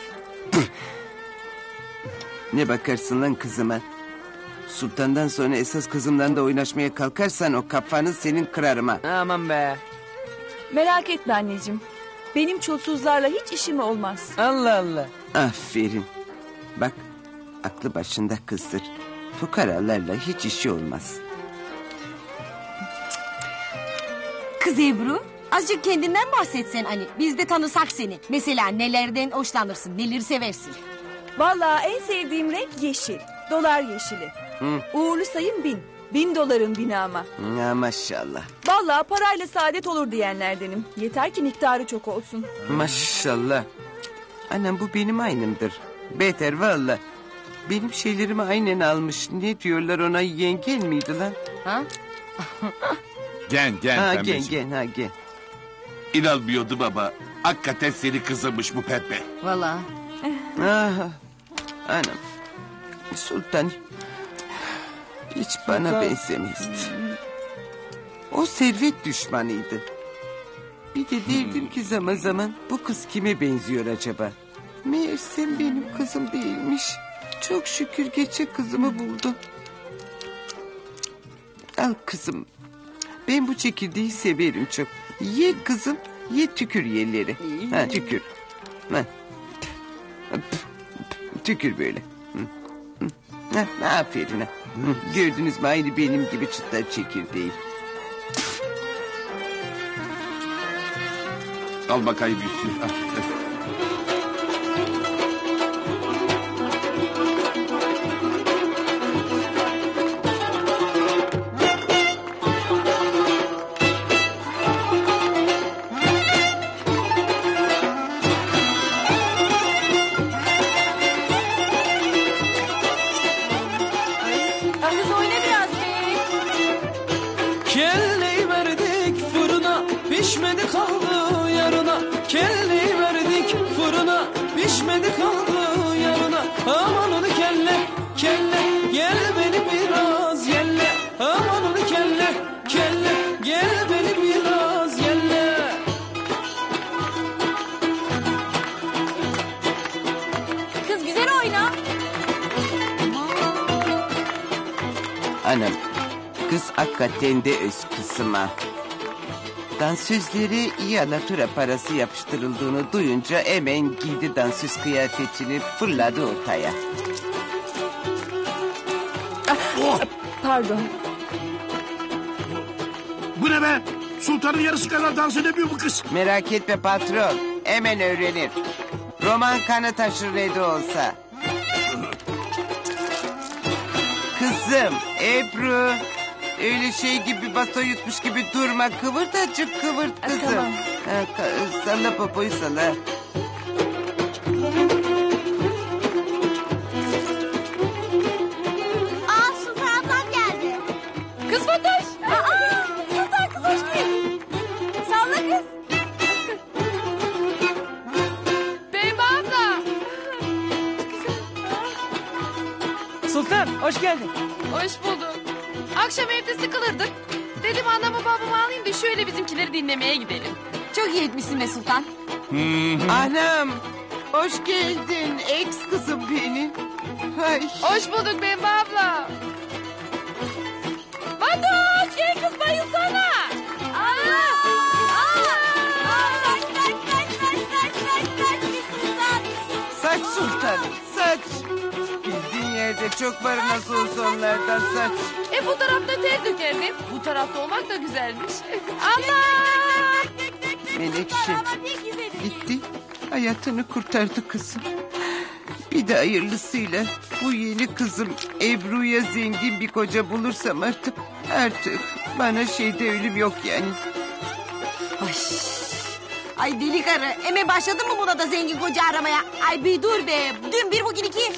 Speaker 2: Ne bakarsın lan kızıma? Sultandan sonra esas kızımdan da oynaşmaya kalkarsan o kafanı senin kırarım ha.
Speaker 13: Aman be.
Speaker 18: Merak etme anneciğim. Benim çulsuzlarla hiç işim olmaz.
Speaker 13: Allah Allah.
Speaker 2: Aferin. Bak aklı başında kızdır. Fukaralarla hiç işi olmaz.
Speaker 10: Kız Ebru, Azıcık kendinden bahsetsen hani. Biz de tanısak seni. Mesela nelerden hoşlanırsın, neleri seversin?
Speaker 20: Vallahi en sevdiğim renk yeşil. Dolar yeşili.
Speaker 2: Hı.
Speaker 20: Uğurlu sayım bin. Bin doların bini ama.
Speaker 2: Ya maşallah.
Speaker 20: Vallahi parayla saadet olur diyenlerdenim. Yeter ki miktarı çok olsun.
Speaker 2: Maşallah. Anam bu benim aynımdır. Beter valla. Benim şeylerimi aynen almış. Ne diyorlar ona, yengen miydi lan?
Speaker 10: Ha?
Speaker 11: Gen gen
Speaker 2: Ha
Speaker 11: pembeciğim.
Speaker 2: gen gen ha gen.
Speaker 11: İnanmıyordu baba. Hakikaten seni kızımış bu pembe.
Speaker 10: Vallahi.
Speaker 2: Ah, anam. Sultan hiç bana
Speaker 15: Sultan.
Speaker 2: benzemezdi. O servet düşmanıydı. Bir de derdim ki zaman zaman bu kız kime benziyor acaba? Meğersem benim kızım değilmiş. Çok şükür geçe kızımı buldum. Al kızım. Ben bu çekirdeği severim çok. Ye kızım, ye tükür yerleri. Ha, tükür. Ha. Tükür böyle. Hı. Hı. Ha, aferin ha. Hı. Gördünüz mü, aynı benim gibi çıtlar çekirdeği.
Speaker 11: Al bakayım üstü.
Speaker 20: Kız oyna biraz be.
Speaker 3: Kelleyi verdik fırına, pişmedi kaldı yarına. Kelleyi verdik fırına, pişmedi kaldı yarına. Aman onu kelle, kelle, gel beni biraz yelle. Aman onu kelle, kelle, gel beni biraz yelle.
Speaker 10: Kız güzel oyna.
Speaker 2: Anam, kız hakikaten de öz kızıma. Dansözlere iyi anatura parası yapıştırıldığını duyunca hemen giydi dansöz kıyafetini, fırladı ortaya.
Speaker 20: Pardon.
Speaker 9: Bu ne be? Sultanın yarısı kadar dans edemiyor bu kız.
Speaker 2: Merak etme patron, hemen öğrenir. Roman kanı taşır ne de olsa. Kızım, Ebru, öyle şey gibi baso yutmuş gibi durma, kıvırt azıcık kıvırt kızım.
Speaker 20: Tamam.
Speaker 2: Ha, ka- salla popoyu salla.
Speaker 10: Aa Sultan ablam geldi.
Speaker 6: Kız Fatoş.
Speaker 10: Aa Sultan kız hoş geldin. Salla kız.
Speaker 6: Beyba abla.
Speaker 3: Sultan hoş geldin.
Speaker 6: Hoş bulduk. Akşam evde sıkılırdık. Dedim anamı babamı alayım da şöyle bizimkileri dinlemeye gidelim.
Speaker 10: Çok iyi etmişsin be Sultan.
Speaker 2: Anam, hoş geldin ex kızım benim. Ay.
Speaker 6: Hoş bulduk Beyba abla. Fatoş gel kız bayılsana.
Speaker 10: Allah! Kaç kaç kaç kaç kaç kaç kaç bir Sultan.
Speaker 2: Saç sultanım, saç. Bildiğin yerde çok var, nasıl olsa onlardan saç.
Speaker 6: E bu tarafta ter dökerdim. Bu tarafta olmak da güzelmiş. Allah!
Speaker 2: Menekşe gitti, hayatını kurtardı kızım. Bir de hayırlısıyla bu yeni kızım Ebru'ya zengin bir koca bulursam artık... ...artık bana şeyde ölüm yok yani.
Speaker 10: Ay. Ay deli karı. Eme başladın mı buna da zengin koca aramaya? Ay bir dur be. Dün bir bugün iki.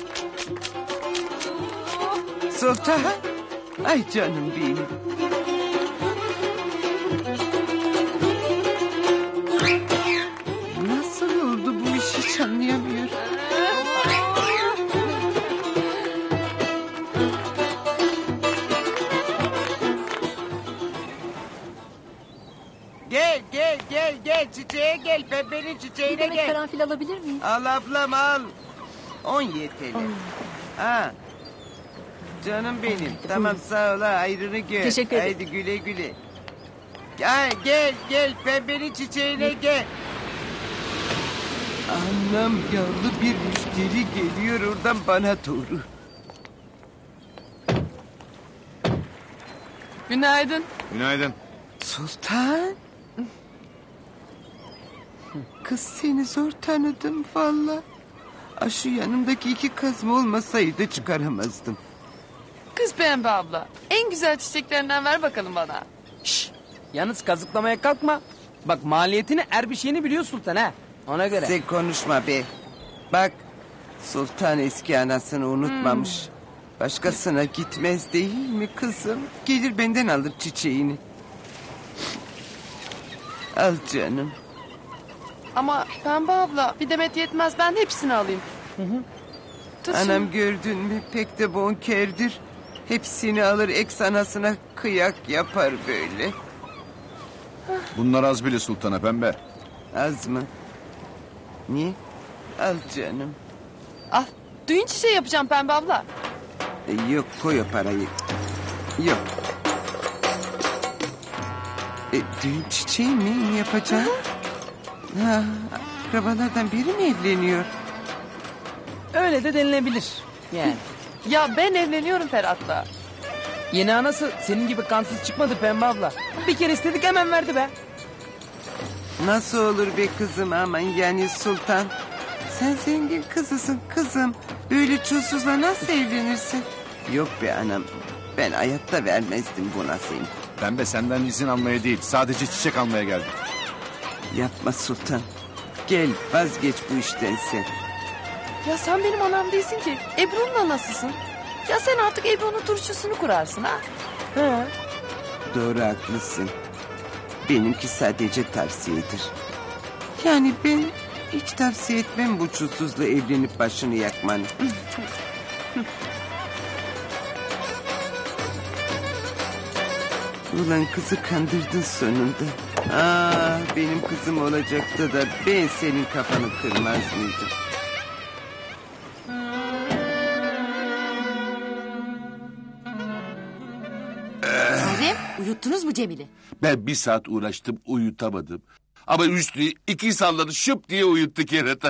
Speaker 2: Sultan, ay canım benim. Nasıl oldu bu iş, hiç anlayamıyorum. Gel gel gel gel çiçeğe gel, pembenin çiçeğine
Speaker 18: Bir demet
Speaker 2: gel.
Speaker 18: karanfil alabilir miyim?
Speaker 2: Al ablam al. On yeteli. Ha. Canım benim. Tamam sağ ol ha, ayrını gör.
Speaker 18: Teşekkür ederim.
Speaker 2: Haydi güle güle. Gel gel gel, pembenin çiçeğine gel. Anam, yavru bir müşteri geliyor oradan bana doğru.
Speaker 6: Günaydın.
Speaker 11: Günaydın.
Speaker 2: Sultan. Kız seni zor tanıdım valla. Ah, şu yanımdaki iki kazma olmasaydı çıkaramazdım.
Speaker 6: Kız Pembe abla, en güzel çiçeklerinden ver bakalım bana.
Speaker 21: Şşş, yalnız kazıklamaya kalkma. Bak maliyetini Erbişehir'i biliyor Sultan ha. Ona göre.
Speaker 2: Sen konuşma be. Bak Sultan eski anasını unutmamış. Hmm. Başkasına gitmez değil mi kızım? Gelir benden alır çiçeğini. Al canım.
Speaker 6: Ama Pembe abla bir demet yetmez, ben hepsini alayım. Hı hı.
Speaker 2: Anam gördün mü pek de bonkerdir. Hepsini alır eks anasına kıyak yapar böyle.
Speaker 11: Bunlar az bile sultana Pembe.
Speaker 2: Az mı? Niye? Al canım.
Speaker 6: Al, düğün çiçeği yapacağım Pembe abla.
Speaker 2: E, yok koy o parayı. Yok. E, düğün çiçeği mi yapacağım? Ha, akrabalardan biri mi evleniyor?
Speaker 21: Öyle de denilebilir yani.
Speaker 6: Ya ben evleniyorum Ferhat'la.
Speaker 21: Yeni anası senin gibi kansız çıkmadı Pembe abla. Bir kere istedik hemen verdi be.
Speaker 2: Nasıl olur be kızım aman yani Sultan. Sen zengin kızısın kızım. Böyle çulsuzla nasıl evlenirsin? Yok be anam. Ben hayatta vermezdim buna seni.
Speaker 11: Pembe senden izin almaya değil sadece çiçek almaya geldim.
Speaker 2: Yapma Sultan. Gel vazgeç bu işten sen.
Speaker 6: Ya sen benim anam değilsin ki. Ebru'nun anasısın. Ya sen artık Ebru'nun turşusunu kurarsın ha.
Speaker 2: He. Doğru haklısın. Benimki sadece tavsiyedir. Yani ben hiç tavsiye etmem bu çulsuzla evlenip başını yakmanı. Ulan kızı kandırdın sonunda. Aa, benim kızım olacaktı da ben senin kafanı kırmaz mıydım?
Speaker 10: Muharrem uyuttunuz mu Cemil'i?
Speaker 22: Ben bir saat uğraştım uyutamadım. Ama Üstü iki salladı şıp diye uyuttu kerata.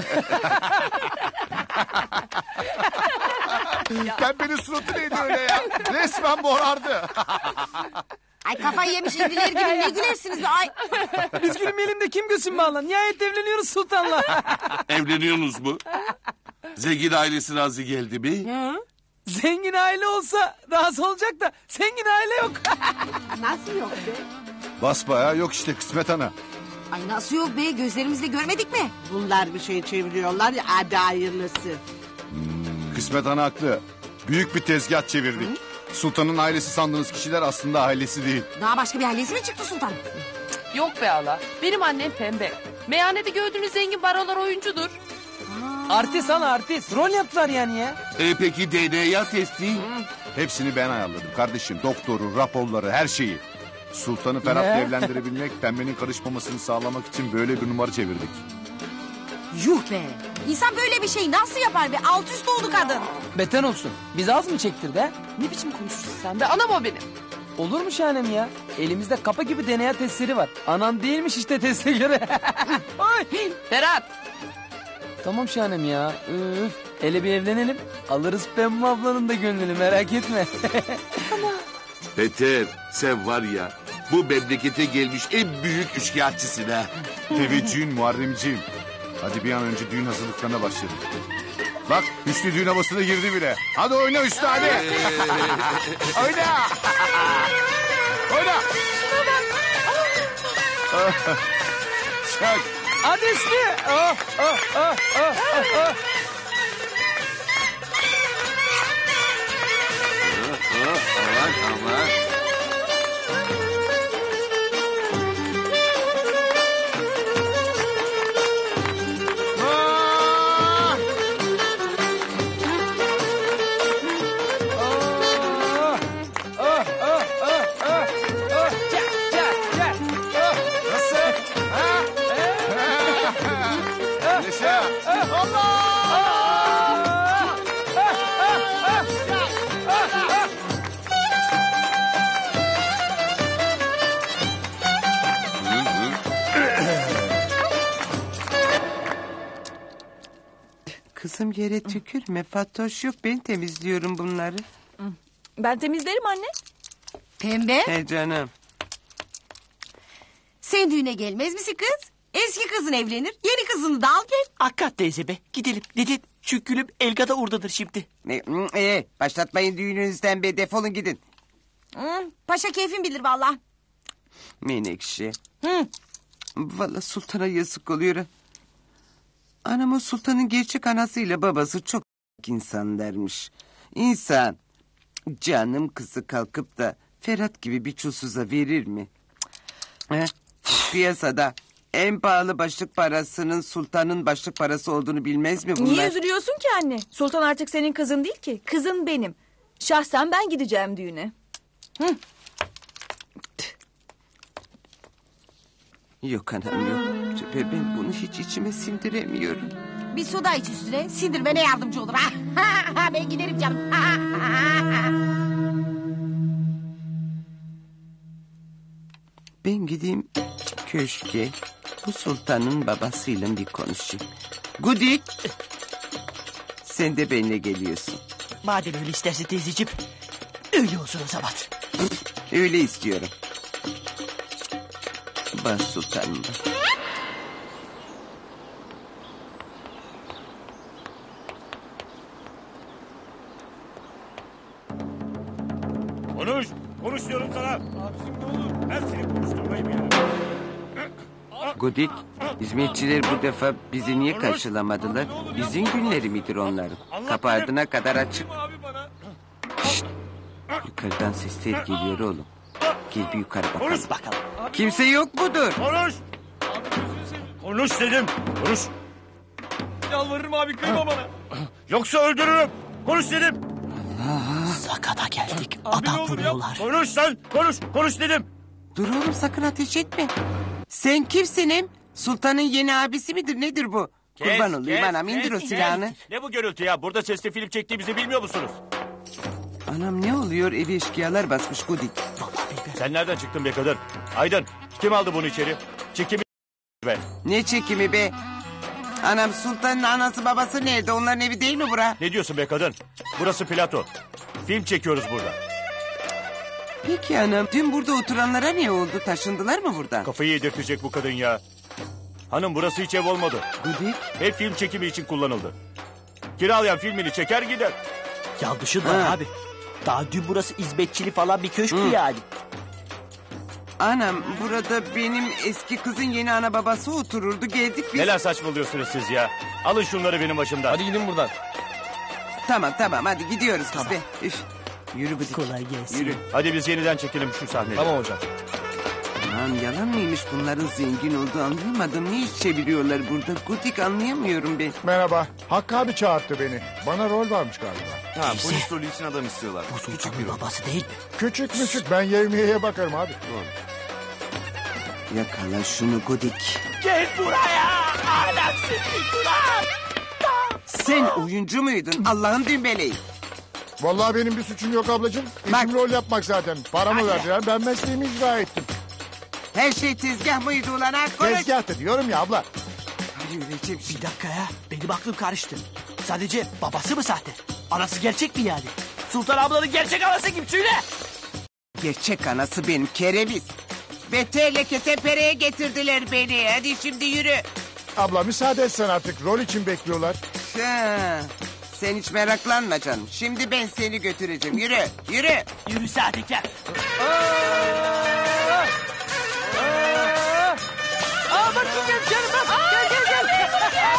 Speaker 11: Pembenin suratı neydi öyle ya? Resmen morardı.
Speaker 10: Ay kafayı yemiş indiler gibi ne gülersiniz be ay.
Speaker 21: Biz gülmeyelim de kim gülsün valla. Nihayet evleniyoruz Sultan'la.
Speaker 22: Evleniyorsunuz mu? Zengin ailesi razı geldi mi?
Speaker 10: Hı?
Speaker 21: Zengin aile olsa razı olacak da zengin aile yok.
Speaker 10: Nasıl yok be?
Speaker 11: Basbayağı yok işte kısmet ana.
Speaker 10: Ay nasıl yok be, gözlerimizle görmedik mi?
Speaker 8: Bunlar bir şey çeviriyorlar ya, hadi hayırlısı.
Speaker 11: Hmm. Kısmet ana haklı. Büyük bir tezgah çevirdik. Hı? Sultanın ailesi sandığınız kişiler aslında ailesi değil.
Speaker 10: Daha başka bir ailesi mi çıktı Sultan?
Speaker 6: Yok be hala. Benim annem Pembe. Meyhanede gördüğünüz zengin barolar oyuncudur.
Speaker 21: Artist ana artist. Rol yaptılar yani ya.
Speaker 22: E peki D N A testi?
Speaker 11: Hı. Hepsini ben ayarladım kardeşim. Doktoru, raporları, her şeyi. Sultanı Ferhat'la
Speaker 21: Ne?
Speaker 11: evlendirebilmek, Pembe'nin karışmamasını sağlamak için böyle bir numara çevirdik.
Speaker 10: Yuh be. İnsan böyle bir şey nasıl yapar be? Alt üst oldu kadın.
Speaker 21: Beter olsun. Biz az mı çektirdi ha?
Speaker 6: Ne biçim konuşuyorsun sen be? Anam o benim.
Speaker 21: Olur mu şahanem ya? Elimizde kapa gibi D N A testleri var. Anan değilmiş işte teste göre.
Speaker 6: Ferhat.
Speaker 21: Tamam şahanem ya. Üf. Hele bir evlenelim. Alırız Pembe ablanın da gönlünü merak etme.
Speaker 22: Peter sen var ya bu memlekete gelmiş en büyük üçkağıtçısın ha.
Speaker 11: Teveccühün Muharremciğim. Hadi bir an önce düğün hazırlıklarına başlayalım. Bak Hüsnü düğün havasına girdi bile. Hadi oyna Hüsnü hadi. Oyna. Oyna. Çak.
Speaker 21: Hadi Hüsnü. Oh, oh, oh, oh, oh, oh.
Speaker 22: Aman aman.
Speaker 2: Kızım yere tükürme Fatoş, yok ben temizliyorum bunları.
Speaker 20: Ben temizlerim anne.
Speaker 10: Pembe.
Speaker 2: He canım.
Speaker 10: Sen düğüne gelmez misin kız?
Speaker 1: Eski kızın evlenir, yeni kızını da al gel.
Speaker 7: Hakikat teyze be. Gidelim. Dedet şu gülüm Elgada oradadır şimdi.
Speaker 2: E, e, başlatmayın düğününüzden be, defolun gidin.
Speaker 1: Hı, paşa keyfin bilir vallahi.
Speaker 2: Menekşe. Hı. Vallahi sultana yazık oluyor. Ha. Anam o sultanın gerçek anasıyla babası çok insanlarmış. İnsan canım kızı kalkıp da Ferhat gibi bir çulsuza verir mi? He? Piyasada en pahalı başlık parasının sultanın başlık parası olduğunu bilmez mi bunlar?
Speaker 20: Niye üzülüyorsun ki anne? Sultan artık senin kızın değil ki. Kızın benim. Şahsen ben gideceğim düğüne.
Speaker 2: Hı. Yok anam yok. Ve ben bunu hiç içime sindiremiyorum.
Speaker 1: Bir soda iç üstüne, sindirmene yardımcı olur. Ha? Ben giderim canım.
Speaker 2: Ben gideyim köşke bu sultanın babasıyla bir konuşayım. Gudik. Sen de benimle geliyorsun.
Speaker 7: Madem öyle isterse teyzeciğim. Öyle olsun o zaman.
Speaker 2: Öyle istiyorum. Baş sultanım.
Speaker 9: Konuş. Konuş diyorum sana. Abicim ne olur. Ben seni konuşturmayayım ya.
Speaker 2: Gudik, hizmetçiler bu defa bizi niye karşılamadılar? Bizim günleri midir onların? Kapı ardına kadar açık. Şşt, yukarıdan sesler geliyor oğlum. Gel bir yukarı bakalım.
Speaker 9: Konuş bakalım.
Speaker 2: Kimse yok mudur?
Speaker 9: Konuş. Konuş dedim. Konuş.
Speaker 13: Yalvarırım abi kıyma bana.
Speaker 9: Yoksa öldürürüm. Konuş dedim.
Speaker 7: Sakata geldik. Adam vuruyorlar.
Speaker 9: Konuş lan. Konuş. Konuş dedim.
Speaker 2: Dur oğlum sakın ateş etme. Sen kimsin hem? Sultanın yeni abisi midir nedir bu?
Speaker 16: Kes,
Speaker 2: Kurban olayım
Speaker 16: kes,
Speaker 2: anam indir
Speaker 16: kes,
Speaker 2: o silahını.
Speaker 16: kes. Ne bu gürültü ya? Burada sesli film çektiğimizi bilmiyor musunuz?
Speaker 2: Anam ne oluyor, evi eşkıyalar basmış Gudik.
Speaker 16: Sen nereden çıktın be kadın? Aydın kim aldı bunu içeri? Çekimi be.
Speaker 2: Ne çekimi be? Anam sultanın anası babası nerede? Onların evi değil mi bura?
Speaker 16: Ne diyorsun be kadın? Burası plato. Film çekiyoruz burada.
Speaker 2: Peki hanım, dün burada oturanlara ne oldu? Taşındılar mı buradan?
Speaker 16: Kafayı yedirtecek bu kadın ya. Hanım burası hiç ev olmadı.
Speaker 2: Gudik.
Speaker 16: Hep film çekimi için kullanıldı. Kiralayan filmini çeker gider.
Speaker 7: Yanlışın var
Speaker 2: Ha.
Speaker 7: abi. Daha dün burası hizmetçili falan bir köşktü
Speaker 2: Hı.
Speaker 7: yani.
Speaker 2: Anam burada benim eski kızın yeni ana babası otururdu. Geldik biz.
Speaker 16: Neler saçmalıyorsunuz siz ya? Alın şunları benim başımdan.
Speaker 13: Hadi gidin buradan.
Speaker 2: Tamam tamam hadi gidiyoruz biz de. Üf. Yürü Gudik.
Speaker 7: Kolay gelsin.
Speaker 2: Yürü.
Speaker 16: Hadi biz yeniden çekelim şu sahneyi.
Speaker 13: Tamam hocam.
Speaker 2: Lan yalan mıymış bunların zengin olduğu anlayamadım. Ne iş çeviriyorlar burada? Gudik anlayamıyorum ben.
Speaker 19: Merhaba. Hakkı abi çağırdı beni. Bana rol varmış galiba.
Speaker 14: Ha, polis rolü için adam istiyorlar.
Speaker 7: Bu sultanın babası değil mi?
Speaker 19: Küçük müçük ben yevmiyeye bakarım abi.
Speaker 2: Yakala şunu Gudik.
Speaker 7: Gel buraya. Ahlaksız bir ulan.
Speaker 2: Sen oyuncu muydun? Allah'ın dümbeleği.
Speaker 19: Vallahi benim bir suçum yok ablacığım. İşim rol yapmak zaten. Paramı verdiler ben mesleğimi icra ettim.
Speaker 2: Her şey tezgah mıydı ulan ha? Konuş.
Speaker 19: Tezgahtı diyorum ya abla.
Speaker 2: Yürüyeceğim
Speaker 7: Bir dakika ya. Benim aklım karıştı. Sadece babası mı sahte? Anası gerçek mi yani? Sultan ablanın gerçek anası kim söyle?
Speaker 2: Gerçek anası benim kereviz. Beterle ketepereye getirdiler beni. Hadi şimdi yürü.
Speaker 19: Abla müsaade etsen artık rol için bekliyorlar.
Speaker 2: Ha, sen hiç meraklanma canım. Şimdi ben seni götüreceğim. Yürü, yürü.
Speaker 7: Yürü sahtekar.
Speaker 3: Aa bak gel canım bak. Gel gel gel.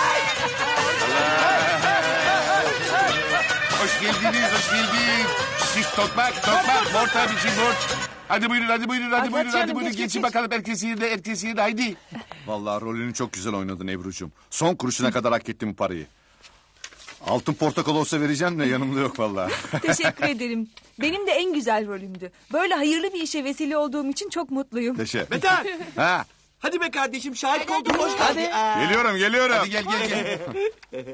Speaker 22: Hoş geldiniz, hoş geldin. Şiş tokmak, tokmak, mor tabici mor. Hadi buyurun, hadi buyurun, hadi
Speaker 13: Hadi
Speaker 22: buyurun,
Speaker 13: canım,
Speaker 22: hadi buyurun.
Speaker 13: geç,
Speaker 22: Geçin
Speaker 13: geç,
Speaker 22: bakalım herkes yerine, herkes yerine, haydi.
Speaker 11: Vallahi rolünü çok güzel oynadın Ebru'cum. Son kuruşuna kadar hak ettin bu parayı. Altın portakal olsa vereceğim de yanımda yok vallahi.
Speaker 20: Teşekkür ederim. Benim de en güzel rolümdü. Böyle hayırlı bir işe vesile olduğum için çok mutluyum.
Speaker 11: Teşekkür.
Speaker 7: Beter.
Speaker 11: Ha,
Speaker 7: Hadi be kardeşim şahit oldum hoş geldin.
Speaker 11: geliyorum, geliyorum.
Speaker 22: Hadi gel, gel, gel.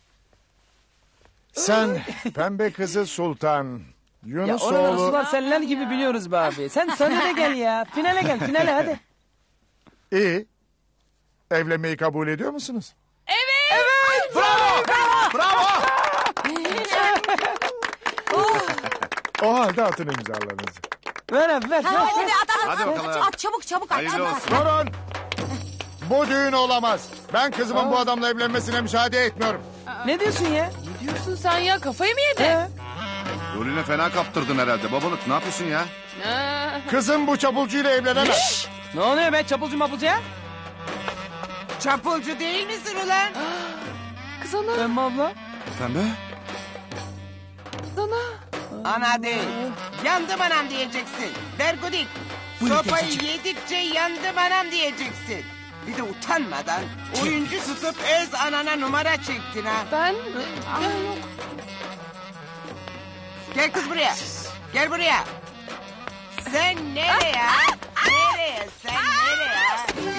Speaker 19: Sen pembe kızı Sultan.
Speaker 21: Ya
Speaker 19: Yunus
Speaker 21: oraları
Speaker 19: oğlu.
Speaker 21: sular seller gibi biliyoruz be abi. Sen sahneye gel ya. Finale gel finale hadi.
Speaker 19: İyi. Evlenmeyi kabul ediyor musunuz?
Speaker 11: Bravo, bravo.
Speaker 19: O halde atın imzalarınızı.
Speaker 21: Ver abi ver.
Speaker 1: Hadi
Speaker 21: ver.
Speaker 1: hadi at at.
Speaker 11: Hadi bakalım.
Speaker 1: At çabuk çabuk at.
Speaker 11: Hayırlı
Speaker 1: at,
Speaker 11: olsun.
Speaker 1: at.
Speaker 19: Durun. Bu düğün olamaz. Ben kızımın bu adamla evlenmesine müsaade etmiyorum.
Speaker 21: Ne diyorsun ya?
Speaker 6: Ne diyorsun sen ya? Kafayı mı yedin?
Speaker 11: Rolüne fena kaptırdın herhalde babalık. Ne yapıyorsun ya?
Speaker 6: Ha.
Speaker 19: Kızım bu çapulcuyla evlenemez.
Speaker 21: Ne oluyor be çapulcu mapulcu ya?
Speaker 2: Çapulcu değil misin ulan?
Speaker 6: Kız ana.
Speaker 21: Pembe abla.
Speaker 11: Pembe?
Speaker 6: Ana.
Speaker 2: Ana değil. Yandım anam diyeceksin. Bergudik. Sopayı yedikçe yandım anam diyeceksin. Bir de utanmadan oyuncu tutup öz anana numara çektin ha.
Speaker 6: Ben... Ya yok.
Speaker 2: Gel kız buraya. Gel buraya. Sen nereye? Nereye? Sen nereye?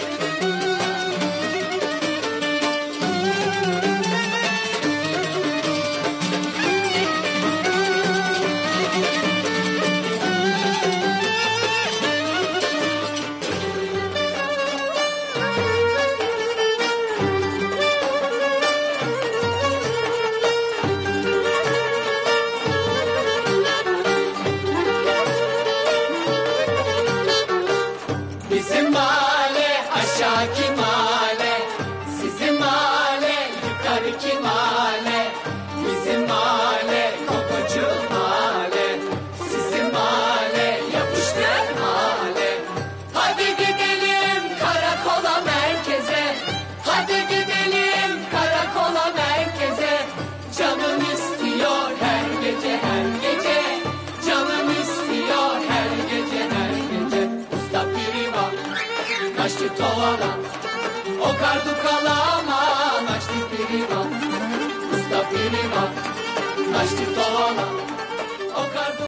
Speaker 3: Bizim mahalle aşağıki mahalle, sizin mahalle yukarıki mahalle. Bizim mahalle kokocu mahalle, sizin mahalle yapıştır mahalle. Hadi gidelim karakola merkeze, hadi gidelim karakola merkeze. Canım istiyor her gece her gece, canım istiyor her gece her gece. Usta pirima, naşti tovala, o kardu kalama, naşti pirima. Usta pirima, naşti tovala,